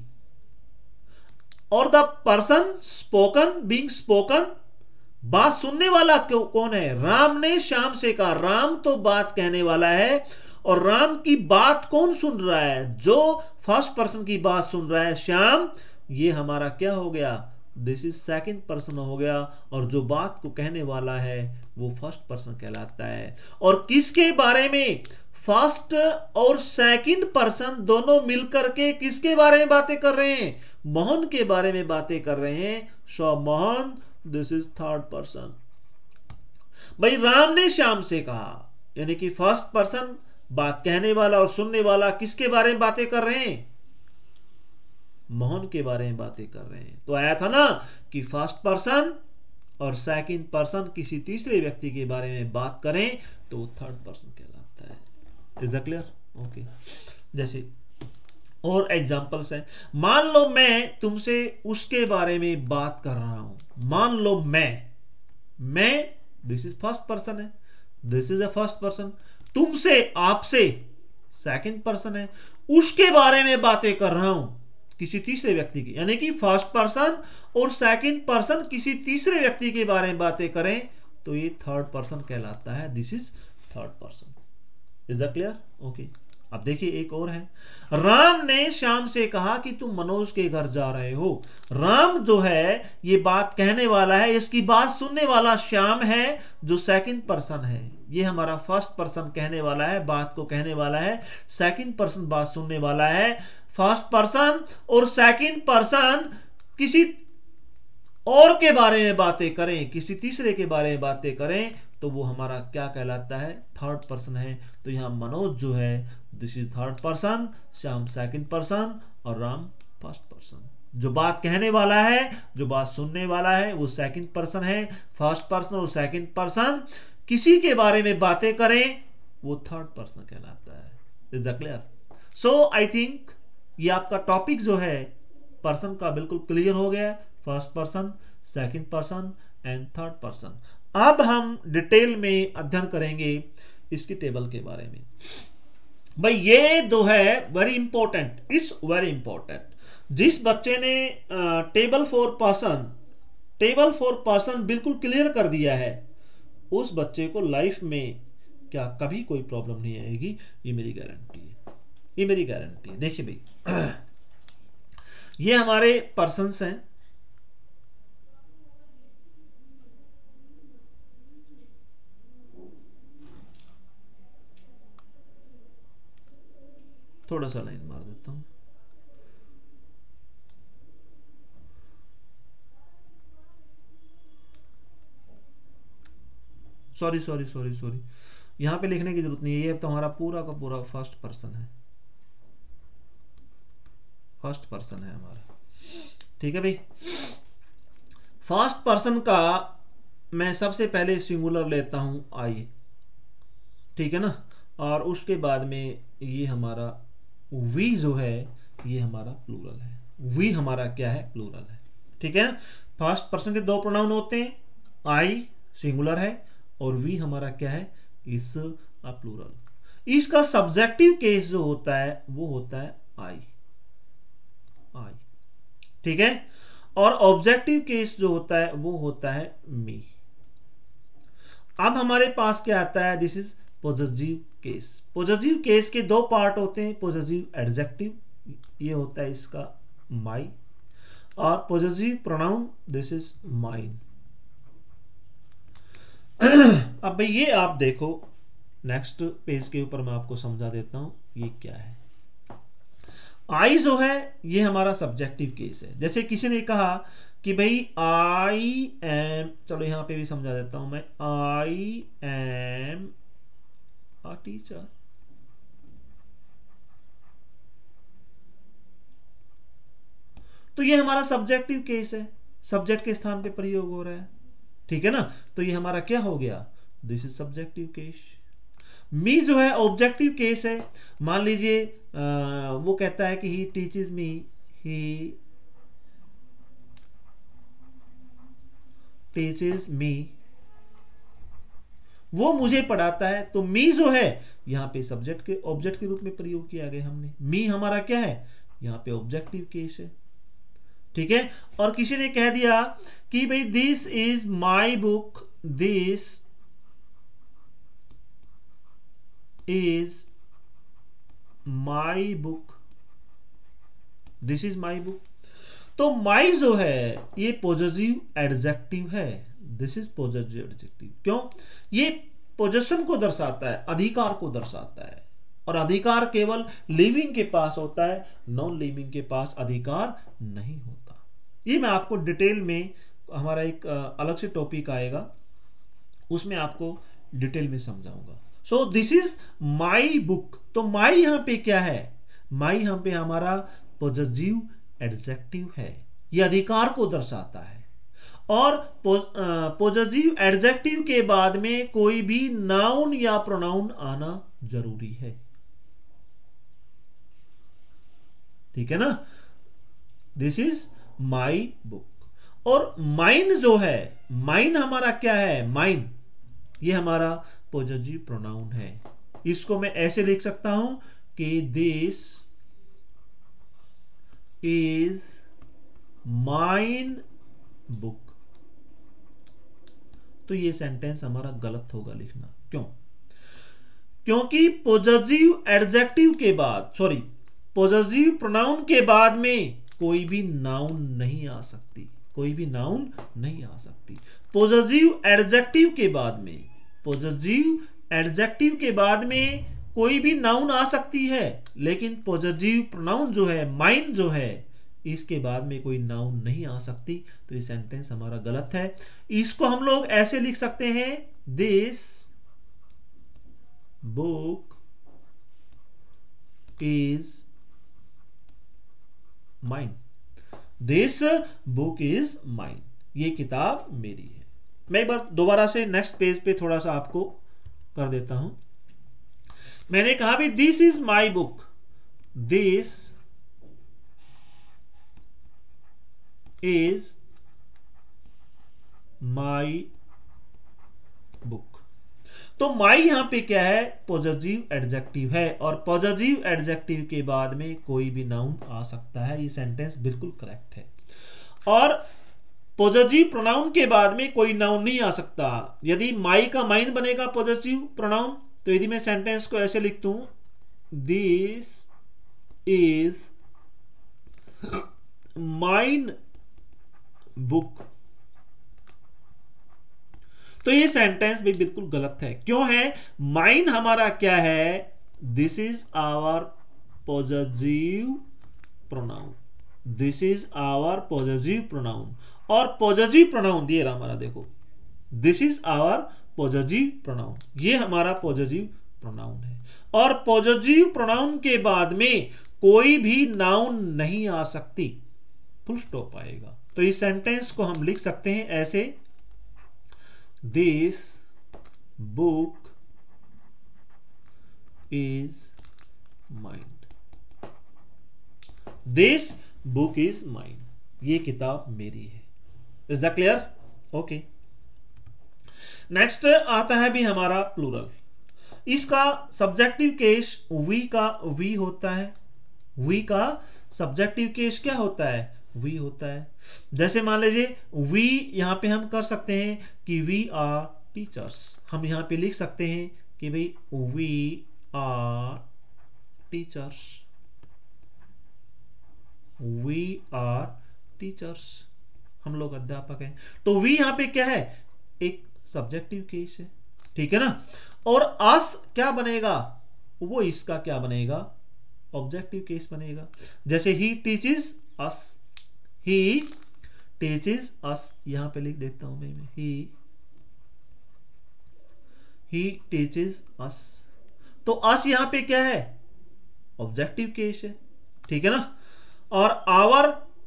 Speaker 1: और the person spoken being spoken, बात सुनने वाला कौन है? राम ने श्याम से कहा, राम तो बात कहने वाला है, और राम की बात कौन सुन रहा है? जो फर्स्ट पर्सन की बात सुन रहा है, श्याम, ये हमारा क्या हो गया? दिस इज सेकंड पर्सन हो गया, और जो बात को कहने वाला है वो फर्स्ट पर्सन कहलाता है। और किसके बारे में? फर्स्ट और सेकंड पर्सन दोनों मिलकर के किसके बारे में बातें कर रहे हैं? मोहन के बारे में बातें कर रहे हैं। सो Mohan, this is third person. भाई राम ने श्याम से कहा, यानी कि फर्स्ट पर्सन बात कहने वाला और सुनने वाला किसके बारे में बातें कर रहे हैं? मोहन के बारे में बातें कर रहे हैं। तो आया था ना कि फर्स्ट पर्सन और सेकंड पर्सन किसी तीसरे व्यक्ति के बारे में बात करें तो थर्ड पर्सन कहलाता है। Is that clear? ओके। जैसे और एग्जांपल्स हैं, मान लो मैं तुमसे उसके बारे में बात कर रहा हूं, मान लो मैं दिस इज फर्स्ट पर्सन है, this is a first person, तुमसे, आपसे सेकंड पर्सन है, उसके बारे में बातें कर रहा हूं किसी तीसरे व्यक्ति की, यानी कि फर्स्ट पर्सन और सेकंड पर्सन किसी तीसरे व्यक्ति के बारे में बातें करें तो ये थर्ड पर्सन कहलाता है, this is third person. Is that clear? Okay. अब देखिए एक और है, राम ने श्याम से कहा कि तुम मनोज के घर जा रहे हो। राम जो है ये बात कहने वाला है, इसकी बात सुनने वाला श्याम है जो सेकंड पर्सन है। ये हमारा फर्स्ट पर्सन कहने वाला है, बात को कहने वाला है, सेकंड पर्सन बात सुनने वाला है। फर्स्ट पर्सन और सेकंड पर्सन किसी और के बारे में बातें करें, किसी तीसरे के बारे में बातें करें तो वो हमारा क्या कहलाता है? थर्ड पर्सन है। तो यहां मनोज जो है this is third person, Shyam second person और राम फर्स्ट पर्सन। जो बात कहने वाला है, जो बात सुनने वाला है वो सेकंड पर्सन है। फर्स्ट पर्सन और सेकंड पर्सन किसी के बारे में बातें करें वो थर्ड पर्सन कहलाता है। Is that clear? So I think ये आपका टॉपिक जो है पर्सन का बिल्कुल क्लियर हो गया। First person, second person and third person. अब हम डिटेल में अध्ययन करेंगे इसकी टेबल के बारे में। भाई ये दो है very important, it's very important. जिस बच्चे ने टेबल फॉर पर्सन बिल्कुल क्लियर कर दिया है उस बच्चे को लाइफ में क्या कभी कोई प्रॉब्लम नहीं आएगी, ये मेरी गारंटी है, ये मेरी गारंटी है। देखिए भाई ये हमारे पर्सन्स हैं, थोड़ा सा लाइन मार देता हूं। सॉरी, यहां पे लिखने की जरूरत नहीं है, ये तो हमारा पूरा का पूरा फर्स्ट पर्सन है, फर्स्ट पर्सन है हमारा। ठीक है भाई, फर्स्ट पर्सन का मैं सबसे पहले सिंगुलर लेता हूं आई, ठीक है ना, और उसके बाद में ये हमारा वी जो है ये हमारा प्लूरल है, वी हमारा क्या है, प्लूरल है। ठीक है ना, फर्स्ट पर्सन के दो प्रोनाउन होते हैं, आई सिंगुलर है और वी हमारा क्या है, इस प्लूरल। इसका सब्जेक्टिव केस जो होता है वो होता है आई, आई, ठीक है, और ऑब्जेक्टिव केस जो होता है वो होता है मी। अब हमारे पास क्या आता है, this is positive case. Positive case के दो पार्ट होते हैं, पॉजिटिव एडजेक्टिव ये होता है इसका माई, और positive pronoun this is mine. अब भाई ये आप देखो नेक्स्ट पेज के ऊपर मैं आपको समझा देता हूं ये क्या है। आई जो है ये हमारा सब्जेक्टिव केस है। जैसे किसी ने कहा कि भाई आई एम, चलो यहां पे भी समझा देता हूं मैं, आई एम अ टीचर, तो ये हमारा सब्जेक्टिव केस है, सब्जेक्ट के स्थान पे प्रयोग हो रहा है। ठीक है ना, तो ये हमारा क्या हो गया, दिस इज सब्जेक्टिव केस। मी जो है ऑब्जेक्टिव केस है। मान लीजिए वो कहता है कि he teaches me, he teaches me, वो मुझे पढ़ाता है, तो मी जो है यहां पे सब्जेक्ट के ऑब्जेक्ट के रूप में प्रयोग किया गया हमने। मी हमारा क्या है, यहां पे ऑब्जेक्टिव केस है। ठीक है, और किसी ने कह दिया कि भाई this is my book, this is my book, this is my book, तो माई जो है ये पॉजिटिव एडजेक्टिव है, दिस इज पॉजिटिव एडजेक्टिव। क्यों, ये पोजेशन को दर्शाता है, अधिकार को दर्शाता है, और अधिकार केवल लिविंग के पास होता है, नॉन लिविंग के पास अधिकार नहीं होता। ये मैं आपको डिटेल में, हमारा एक अलग से टॉपिक आएगा उसमें आपको डिटेल में समझाऊंगा। So this is my book, तो माई यहां पे क्या है, माई यहां पे हमारा पॉजिटिव एडजेक्टिव है, ये अधिकार को दर्शाता है। और पॉजिटिव एडजेक्टिव के बाद में कोई भी नाउन या प्रोनाउन आना जरूरी है। ठीक है ना, दिस इज माई बुक। और माइन जो है, माइन हमारा क्या है, माइन ये हमारा पॉजिटिव प्रोनाउन है। इसको मैं ऐसे लिख सकता हूं कि दिस इज माइन बुक, तो ये सेंटेंस हमारा गलत होगा लिखना। क्यों, क्योंकि पॉजिटिव एडजेक्टिव के बाद, सॉरी पॉजिटिव प्रोनाउन के बाद में कोई भी नाउन नहीं आ सकती, कोई भी नाउन नहीं आ सकती। पॉजिटिव एडजेक्टिव के बाद में, पॉजिटिव एडजेक्टिव के बाद में कोई भी नाउन आ सकती है, लेकिन पॉजिटिव प्रोनाउन जो है, माइन जो है, इसके बाद में कोई नाउन नहीं आ सकती, तो ये सेंटेंस हमारा गलत है। इसको हम लोग ऐसे लिख सकते हैं, this book is mine, this book is mine, ये किताब मेरी है। मैं एक बार दोबारा से नेक्स्ट पेज पे थोड़ा सा आपको कर देता हूं। मैंने कहा भी this is my book, this is my book, तो माई यहां पे क्या है, पॉजिटिव एडजेक्टिव है, और पॉजिटिव एडजेक्टिव के बाद में कोई भी नाउन आ सकता है, ये सेंटेंस बिल्कुल करेक्ट है। और पॉजिटिव प्रोनाउन के बाद में कोई नाउन नहीं आ सकता। यदि माई का माइन बनेगा पॉजिटिव प्रोनाउन, तो यदि मैं सेंटेंस को ऐसे लिख दूं, दिस इज माइन बुक, तो ये सेंटेंस भी बिल्कुल गलत है। क्यों है, माइन हमारा क्या है, this is our positive pronoun, this is our positive pronoun, और पॉजिटिव प्रोनाउन दिए रहा हमारा, देखो this is our positive pronoun, ये हमारा पॉजिटिव प्रोनाउन है। और पॉजिटिव प्रोनाउन के बाद में कोई भी नाउन नहीं आ सकती, फुल स्टॉप आएगा। तो इस सेंटेंस को हम लिख सकते हैं ऐसे, this book is mine, this book is mine, ये किताब मेरी है। Is that clear? Okay. Next आता है भी हमारा प्लूरल। इसका सब्जेक्टिव केस वी का वी होता है। वी का सब्जेक्टिव केस क्या होता है? वी होता है। जैसे मान लीजिए वी, यहां पे हम कर सकते हैं कि वी आर टीचर्स। हम यहां पे लिख सकते हैं कि भाई we are teachers, we are teachers, हम लोग अध्यापक हैं। तो वी यहां पे क्या है? एक सब्जेक्टिव केस है, ठीक है ना। और अस क्या बनेगा? वो इसका क्या बनेगा? ऑब्जेक्टिव केस बनेगा। जैसे he teaches us, he teaches us, यहां पे लिख देता हूं मैं, ही टीचेस अस। तो अस यहां पे क्या है? ऑब्जेक्टिव केस है, ठीक है ना। और आवर,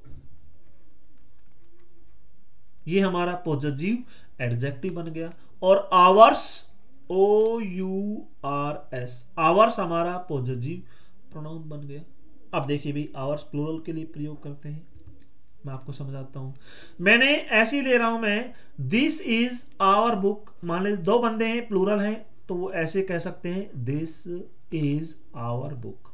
Speaker 1: ये हमारा पॉजिटिव एडजेक्टिव बन गया। और hours, O you R S, hours हमारा पॉजिटिव प्रोनाउन बन गया। अब देखिए भी आवर्स प्लूरल के लिए प्रयोग करते हैं, मैं आपको समझाता हूं। मैंने ऐसे ही ले रहा हूं मैं, दिस इज आवर बुक। मान लीजिए दो बंदे हैं, प्लूरल हैं, तो वो ऐसे कह सकते हैं this is our book,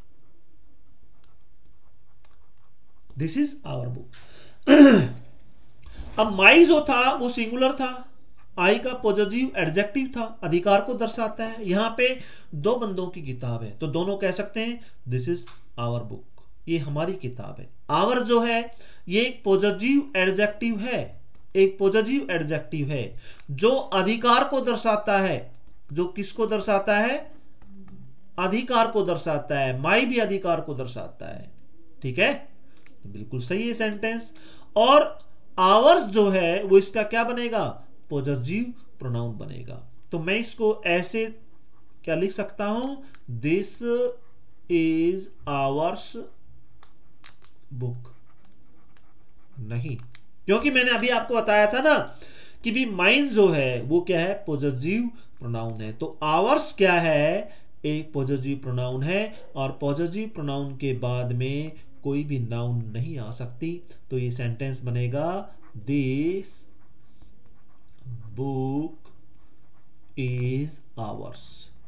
Speaker 1: this is our book. अब माई जो था वो सिंगुलर था, आई का पॉजिटिव एडजेक्टिव था, अधिकार को दर्शाता है। यहां पे दो बंदों की किताब है, तो दोनों कह सकते हैं दिस इज आवर बुक, ये हमारी किताब है। आवर जो है ये एक पॉजिटिव एडजेक्टिव है, एक पॉजिटिव एडजेक्टिव है जो अधिकार को दर्शाता है। जो किसको दर्शाता है? अधिकार को दर्शाता है। माई भी अधिकार को दर्शाता है, ठीक है। तो बिल्कुल सही है सेंटेंस। और आवर्स जो है वो इसका क्या बनेगा? पॉजिटिव प्रोनाउन बनेगा। तो मैं इसको ऐसे क्या लिख सकता हूं? This is ours book. नहीं, क्योंकि मैंने अभी आपको बताया था ना कि भी माइन जो है वो क्या है? पॉजिटिव प्रोनाउन है। तो आवर्स क्या है? एक पॉजिटिव प्रोनाउन है। और पॉजिटिव प्रोनाउन के बाद में कोई भी नाउन नहीं आ सकती। तो ये सेंटेंस बनेगा दिस बुक इज आवर्स,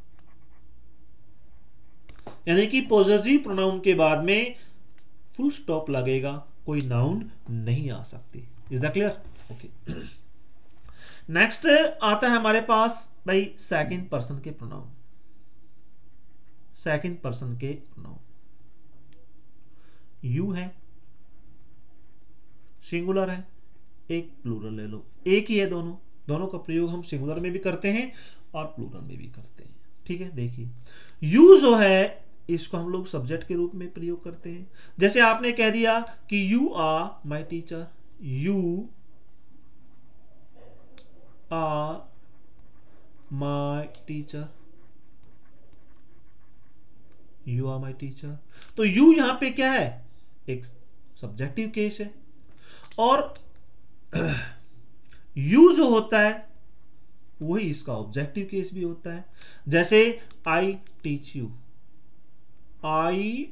Speaker 1: यानी कि पॉजिटिव प्रोनाउन के बाद में फुल स्टॉप लगेगा, कोई नाउन नहीं आ सकती। Is that clear? Okay. Next आता है हमारे पास भाई सेकंड पर्सन के प्रोनाउन। सेकंड पर्सन के प्रोनाउन यू है, सिंगुलर है, एक प्लूरल ले लो, एक ही है। दोनों का प्रयोग हम सिंगुलर में भी करते हैं और प्लूरल में भी करते हैं, ठीक है। देखिए यू जो है इसको हम लोग सब्जेक्ट के रूप में प्रयोग करते हैं। जैसे आपने कह दिया कि you are my teacher, you are my teacher, you are my teacher. तो यू यहां पे क्या है? एक सब्जेक्टिव केस है। और यू जो होता है वही इसका ऑब्जेक्टिव केस भी होता है। जैसे I teach you, I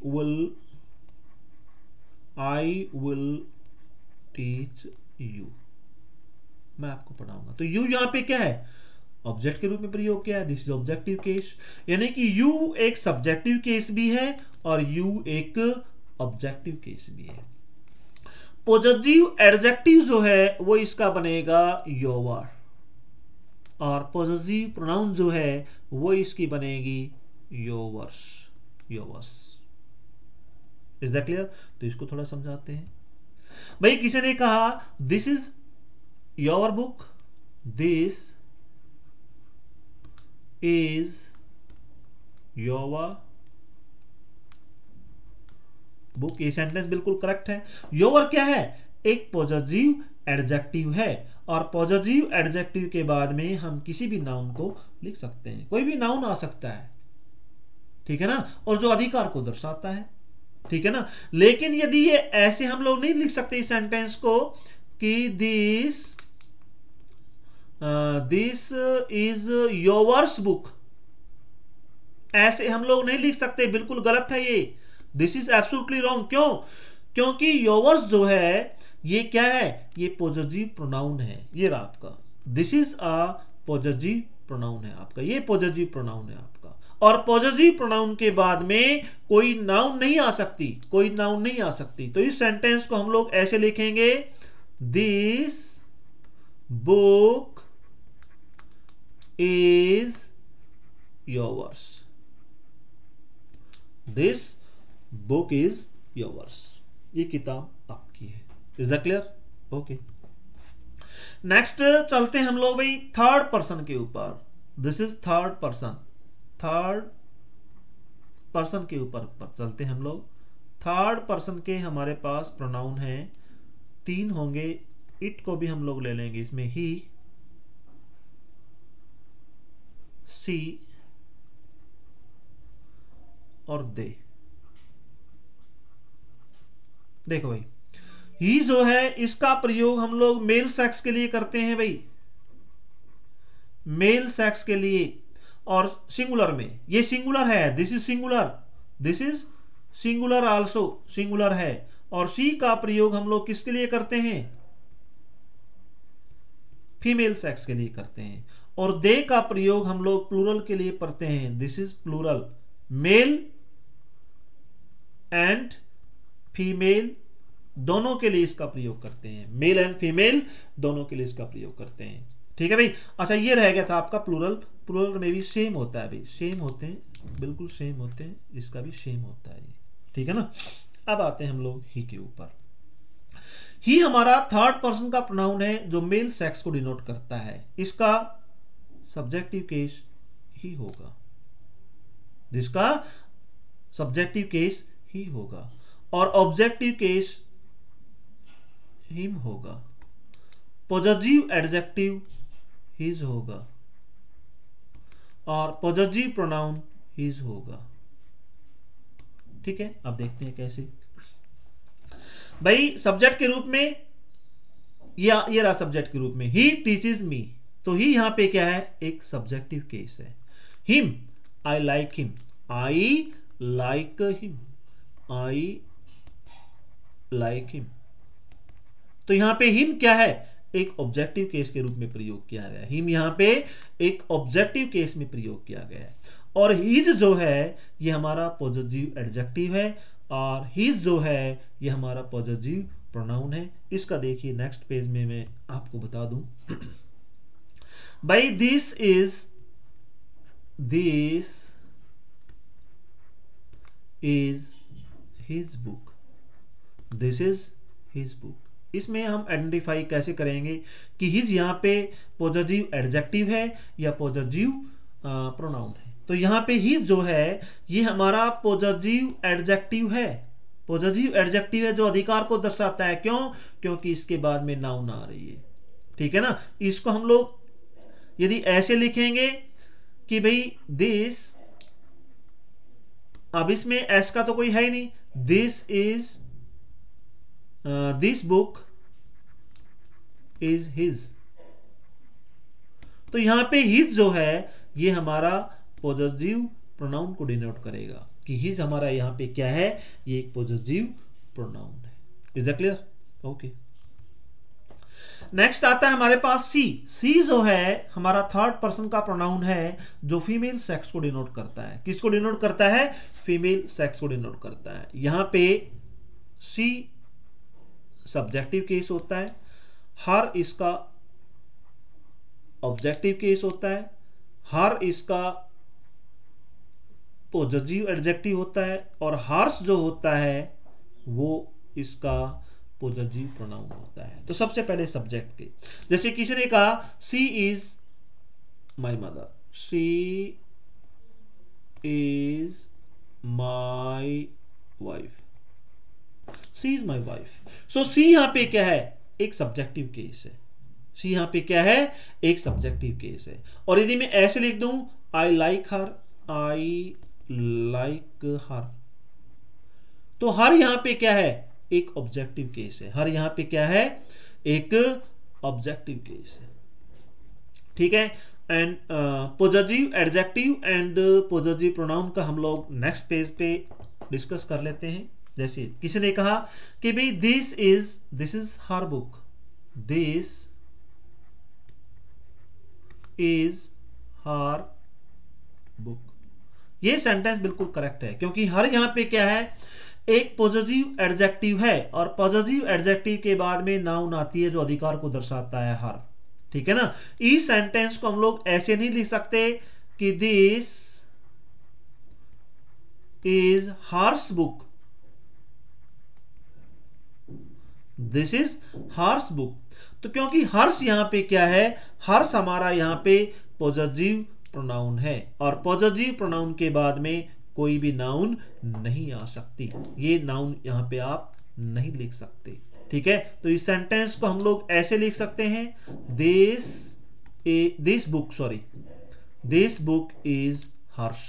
Speaker 1: will teach you, मैं आपको पढ़ाऊंगा। तो यू यहां पे क्या है? ऑब्जेक्ट के रूप में प्रयोग किया है। दिस इज ऑब्जेक्टिव केस, यानी कि यू एक सब्जेक्टिव केस भी है और यू एक ऑब्जेक्टिव केस भी है। पॉजिटिव एडजेक्टिव जो है वो इसका बनेगा योवर, और पॉजिटिव प्रोनाउन जो है वो इसकी बनेगी yours, yours. Is that clear? तो इसको थोड़ा समझाते हैं। भाई किसी ने कहा this is your book, this is your book, ये सेंटेंस बिल्कुल करेक्ट है। योवर क्या है? एक पॉजिटिव एडजेक्टिव है और पॉजिटिव एडजेक्टिव के बाद में हम किसी भी नाउन को लिख सकते हैं, कोई भी नाउन आ सकता है, ठीक है ना, और जो अधिकार को दर्शाता है, ठीक है ना। लेकिन यदि ये ऐसे हम लोग नहीं लिख सकते इस सेंटेंस को कि दिस इज योर्स बुक, ऐसे हम लोग नहीं लिख सकते, बिल्कुल गलत है ये, दिस इज एब्सोल्युटली रॉन्ग। क्यों? क्योंकि योर्स जो है ये क्या है, ये पॉजिटिव प्रोनाउन है, ये रहा आपका, this is a positive pronoun है आपका, ये पॉजिटिव प्रोनाउन है आपका, और पॉजिटिव प्रोनाउन के बाद में कोई नाउन नहीं आ सकती, कोई नाउन नहीं आ सकती। तो इस सेंटेंस को हम लोग ऐसे लिखेंगे, this book is yours, this book is yours, ये किताब आपकी है। Is that clear? Okay, next चलते हैं हम लोग भाई थर्ड पर्सन के ऊपर। This is third person, third person के ऊपर चलते हैं हम लोग। थर्ड पर्सन के हमारे पास प्रोनाउन है 3 होंगे, इट को भी हम लोग ले लेंगे इसमें, ही, सी और दे। देखो भाई, ही जो है इसका प्रयोग हम लोग मेल सेक्स के लिए करते हैं भाई, मेल सेक्स के लिए, और सिंगुलर में, ये सिंगुलर है, this is singular, this is singular also, singular है। और सी का प्रयोग हम लोग किसके लिए करते हैं, फीमेल सेक्स के लिए करते हैं। और दे का प्रयोग हम लोग प्लूरल के लिए करते हैं, this is plural, male and female दोनों के लिए इसका प्रयोग करते हैं, मेल एंड फीमेल दोनों के लिए इसका प्रयोग करते हैं, ठीक है भाई। अच्छा, ये रह गया था आपका प्लूरल, प्लूरल में भी सेम होता है भाई, सेम होते हैं, बिल्कुल सेम होते हैं, इसका भी सेम होता है, ठीक है ना। अब आते हैं हम लोग ही के ऊपर। ही हमारा थर्ड पर्सन का प्रोनाउन है जो मेल सेक्स को डिनोट करता है, इसका सब्जेक्टिव केस ही होगा, जिसका सब्जेक्टिव केस ही होगा, और ऑब्जेक्टिव केस हिम होगा, पॉजिटिव एडजेक्टिव हिज होगा, और पॉजिटिव प्रोनाउन हिज होगा, ठीक है। अब देखते हैं कैसे भाई। सब्जेक्ट के रूप में ये रहा, सब्जेक्ट के रूप में ही टीचेस मी, तो ही यहां पे क्या है, एक सब्जेक्टिव केस है। Him, I like him, I like him, I like him, तो यहां पे हिम क्या है, एक ऑब्जेक्टिव केस के रूप में प्रयोग किया गया है, हिम यहां पे एक ऑब्जेक्टिव केस में प्रयोग किया गया है। और हिज जो है ये हमारा पॉजिटिव एडजेक्टिव है, और हिज जो है ये हमारा पॉजिटिव प्रोनाउन है। इसका देखिए नेक्स्ट पेज में मैं आपको बता दूं भाई, this is his book, this is his book. इसमें हम आइडेंटिफाई कैसे करेंगे कि हिज यहाँ पे पॉजिटिव एडजेक्टिव है या पॉजिटिव प्रोनाउन है। तो यहाँ पे हिज जो है ये हमारा पॉजिटिव एडजेक्टिव है, पॉजिटिव एडजेक्टिव है जो अधिकार को दर्शाता है। क्यों? क्योंकि इसके बाद में नाउन आ रही है, ठीक है ना। इसको हम लोग यदि ऐसे लिखेंगे कि भाई दिस, अब इसमें एस का तो कोई है ही नहीं, दिस बुक इज हिज, तो यहां पे हिज जो है ये हमारा पॉजिटिव प्रोनाउन को डिनोट करेगा कि हिज हमारा यहां पे क्या है, ये एक पॉजिटिव प्रोनाउन है। Is that clear? Okay, next आता है हमारे पास सी। सी जो है हमारा थर्ड पर्सन का प्रोनाउन है जो फीमेल सेक्स को डिनोट करता है। किसको डिनोट करता है? फीमेल सेक्स को डिनोट करता है। यहां पे सी सब्जेक्टिव केस होता है, हर इसका ऑब्जेक्टिव केस होता है, हर इसका पॉजिटिव एडजेक्टिव होता है, और हर्ष जो होता है वो इसका पॉजिटिव प्रोनाउन होता है। तो सबसे पहले सब्जेक्ट के, जैसे किसी ने कहा she is my mother, she is my wife, she is my wife. So she यहां पे क्या है? एक सब्जेक्टिव केस है। सी यहाँ पे क्या है, एक सब्जेक्टिव केस है। और यदि मैं ऐसे लिख दूं I like her, I like हर, तो हर यहां पे क्या है, एक ऑब्जेक्टिव केस है। हर यहां पे क्या है, एक ऑब्जेक्टिव केस है। ठीक है। And positive adjective and positive pronoun का हम लोग नेक्स्ट पेज पे डिस्कस कर लेते हैं। जैसे किसी ने कहा कि भाई this is her book, this is her book. ये सेंटेंस बिल्कुल करेक्ट है, क्योंकि हर यहां पे क्या है, एक पॉजिटिव एडजेक्टिव है, और पॉजिटिव एडजेक्टिव के बाद में नाउन आती है जो अधिकार को दर्शाता है, हर। ठीक है ना। इस सेंटेंस को हम लोग ऐसे नहीं लिख सकते कि this is hers book, this is hers book. तो क्योंकि हर्स यहां पे क्या है, हर्स हमारा यहां पे पॉजिटिव प्रोनाउन है, और पॉजिटिव प्रोनाउन के बाद में कोई भी नाउन नहीं आ सकती। ये नाउन यहां पे आप नहीं लिख सकते। ठीक है। तो इस सेंटेंस को हम लोग ऐसे लिख सकते हैं, this book is hers,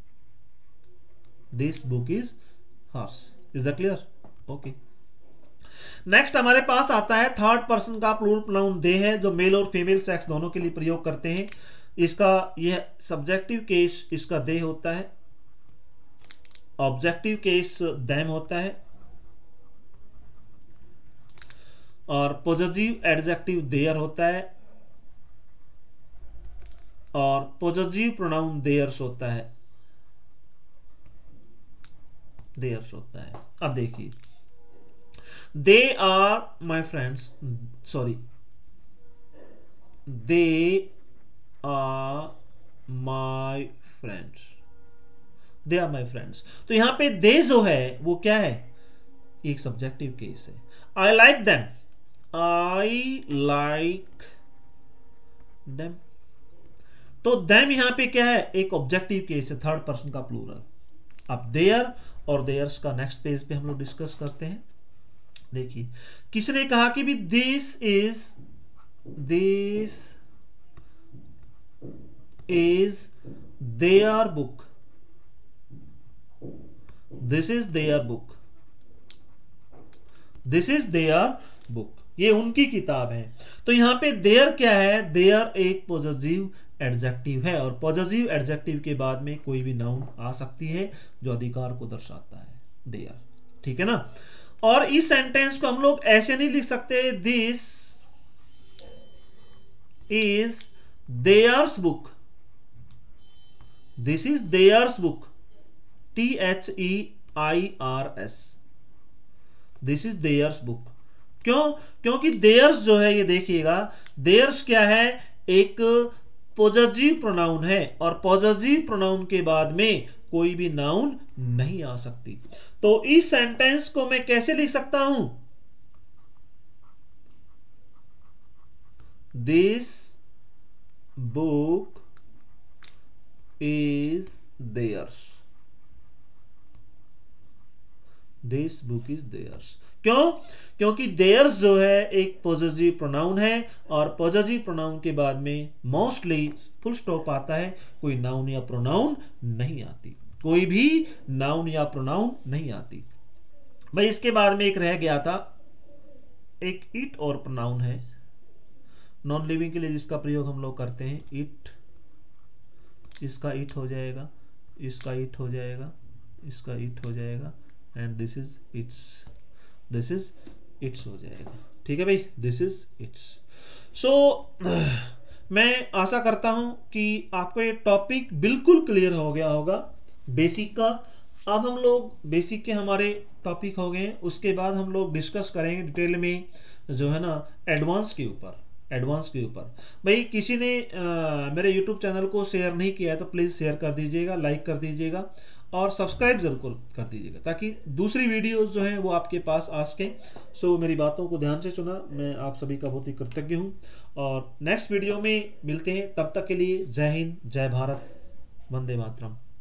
Speaker 1: this book is hers. Is that clear? Okay. Next हमारे पास आता है थर्ड पर्सन का प्लूरल प्रोनाउन दे है, जो मेल और फीमेल सेक्स दोनों के लिए प्रयोग करते हैं। इसका यह सब्जेक्टिव केस इसका दे होता है, ऑब्जेक्टिव केस देम होता है, और पॉजिटिव एडजेक्टिव देयर होता है, और पॉजिटिव प्रोनाउन देयर्स होता है, देयर्स होता है। अब देखिए, they are my friends, sorry, they are my friends, they are my friends. तो यहां पे दे जो है वो क्या है, एक सब्जेक्टिव केस है। I like them, I like them. तो देम यहां पे क्या है, एक ऑब्जेक्टिव केस है, थर्ड पर्सन का प्लूरल। अब देयर और देयर्स का नेक्स्ट पेज पे हम लोग डिस्कस करते हैं। देखिए, किसने कहा कि भी this is their book, this is their book, this is their book, ये उनकी किताब है। तो यहां पे देयर क्या है, देयर एक पॉजिटिव एडजेक्टिव है, और पॉजिटिव एडजेक्टिव के बाद में कोई भी नाउन आ सकती है जो अधिकार को दर्शाता है, देयर। ठीक है ना। और इस सेंटेंस को हम लोग ऐसे नहीं लिख सकते, this is theirs book, this is theirs book, THEIRS, this is theirs book. क्यों? क्योंकि देयर्स जो है, ये देखिएगा, देयर्स क्या है, एक पॉजिटिव प्रोनाउन है, और पॉजिटिव प्रोनाउन के बाद में कोई भी नाउन नहीं आ सकती। तो इस सेंटेंस को मैं कैसे लिख सकता हूं, this book is theirs, this book is theirs. क्यों? क्योंकि देयर्स जो है एक पॉजिटिव प्रोनाउन है, और पॉजिटिव प्रोनाउन के बाद में मोस्टली फुल स्टॉप आता है, कोई नाउन या प्रोनाउन नहीं आती, कोई भी नाउन या प्रोनाउन नहीं आती। भाई इसके बाद में एक रह गया था, एक इट और प्रोनाउन है नॉन लिविंग के लिए, जिसका प्रयोग हम लोग करते हैं, इट, इसका इट हो जाएगा, इसका इट हो जाएगा, इसका इट हो जाएगा, and this is its, this is its हो जाएगा। ठीक है भाई, दिस इज इट्स। सो मैं आशा करता हूं कि आपको ये टॉपिक बिल्कुल क्लियर हो गया होगा बेसिक का। अब हम लोग बेसिक के हमारे टॉपिक हो गए, उसके बाद हम लोग डिस्कस करेंगे डिटेल में जो है ना एडवांस के ऊपर, एडवांस के ऊपर। भाई किसी ने मेरे यूट्यूब चैनल को शेयर नहीं किया है तो प्लीज़ शेयर कर दीजिएगा, लाइक कर दीजिएगा, और सब्सक्राइब जरूर कर दीजिएगा, ताकि दूसरी वीडियोस जो हैं वो आपके पास आ सकें। सो मेरी बातों को ध्यान से सुना, मैं आप सभी का बहुत ही कृतज्ञ हूँ, और नेक्स्ट वीडियो में मिलते हैं। तब तक के लिए जय हिंद, जय भारत, वंदे मातरम।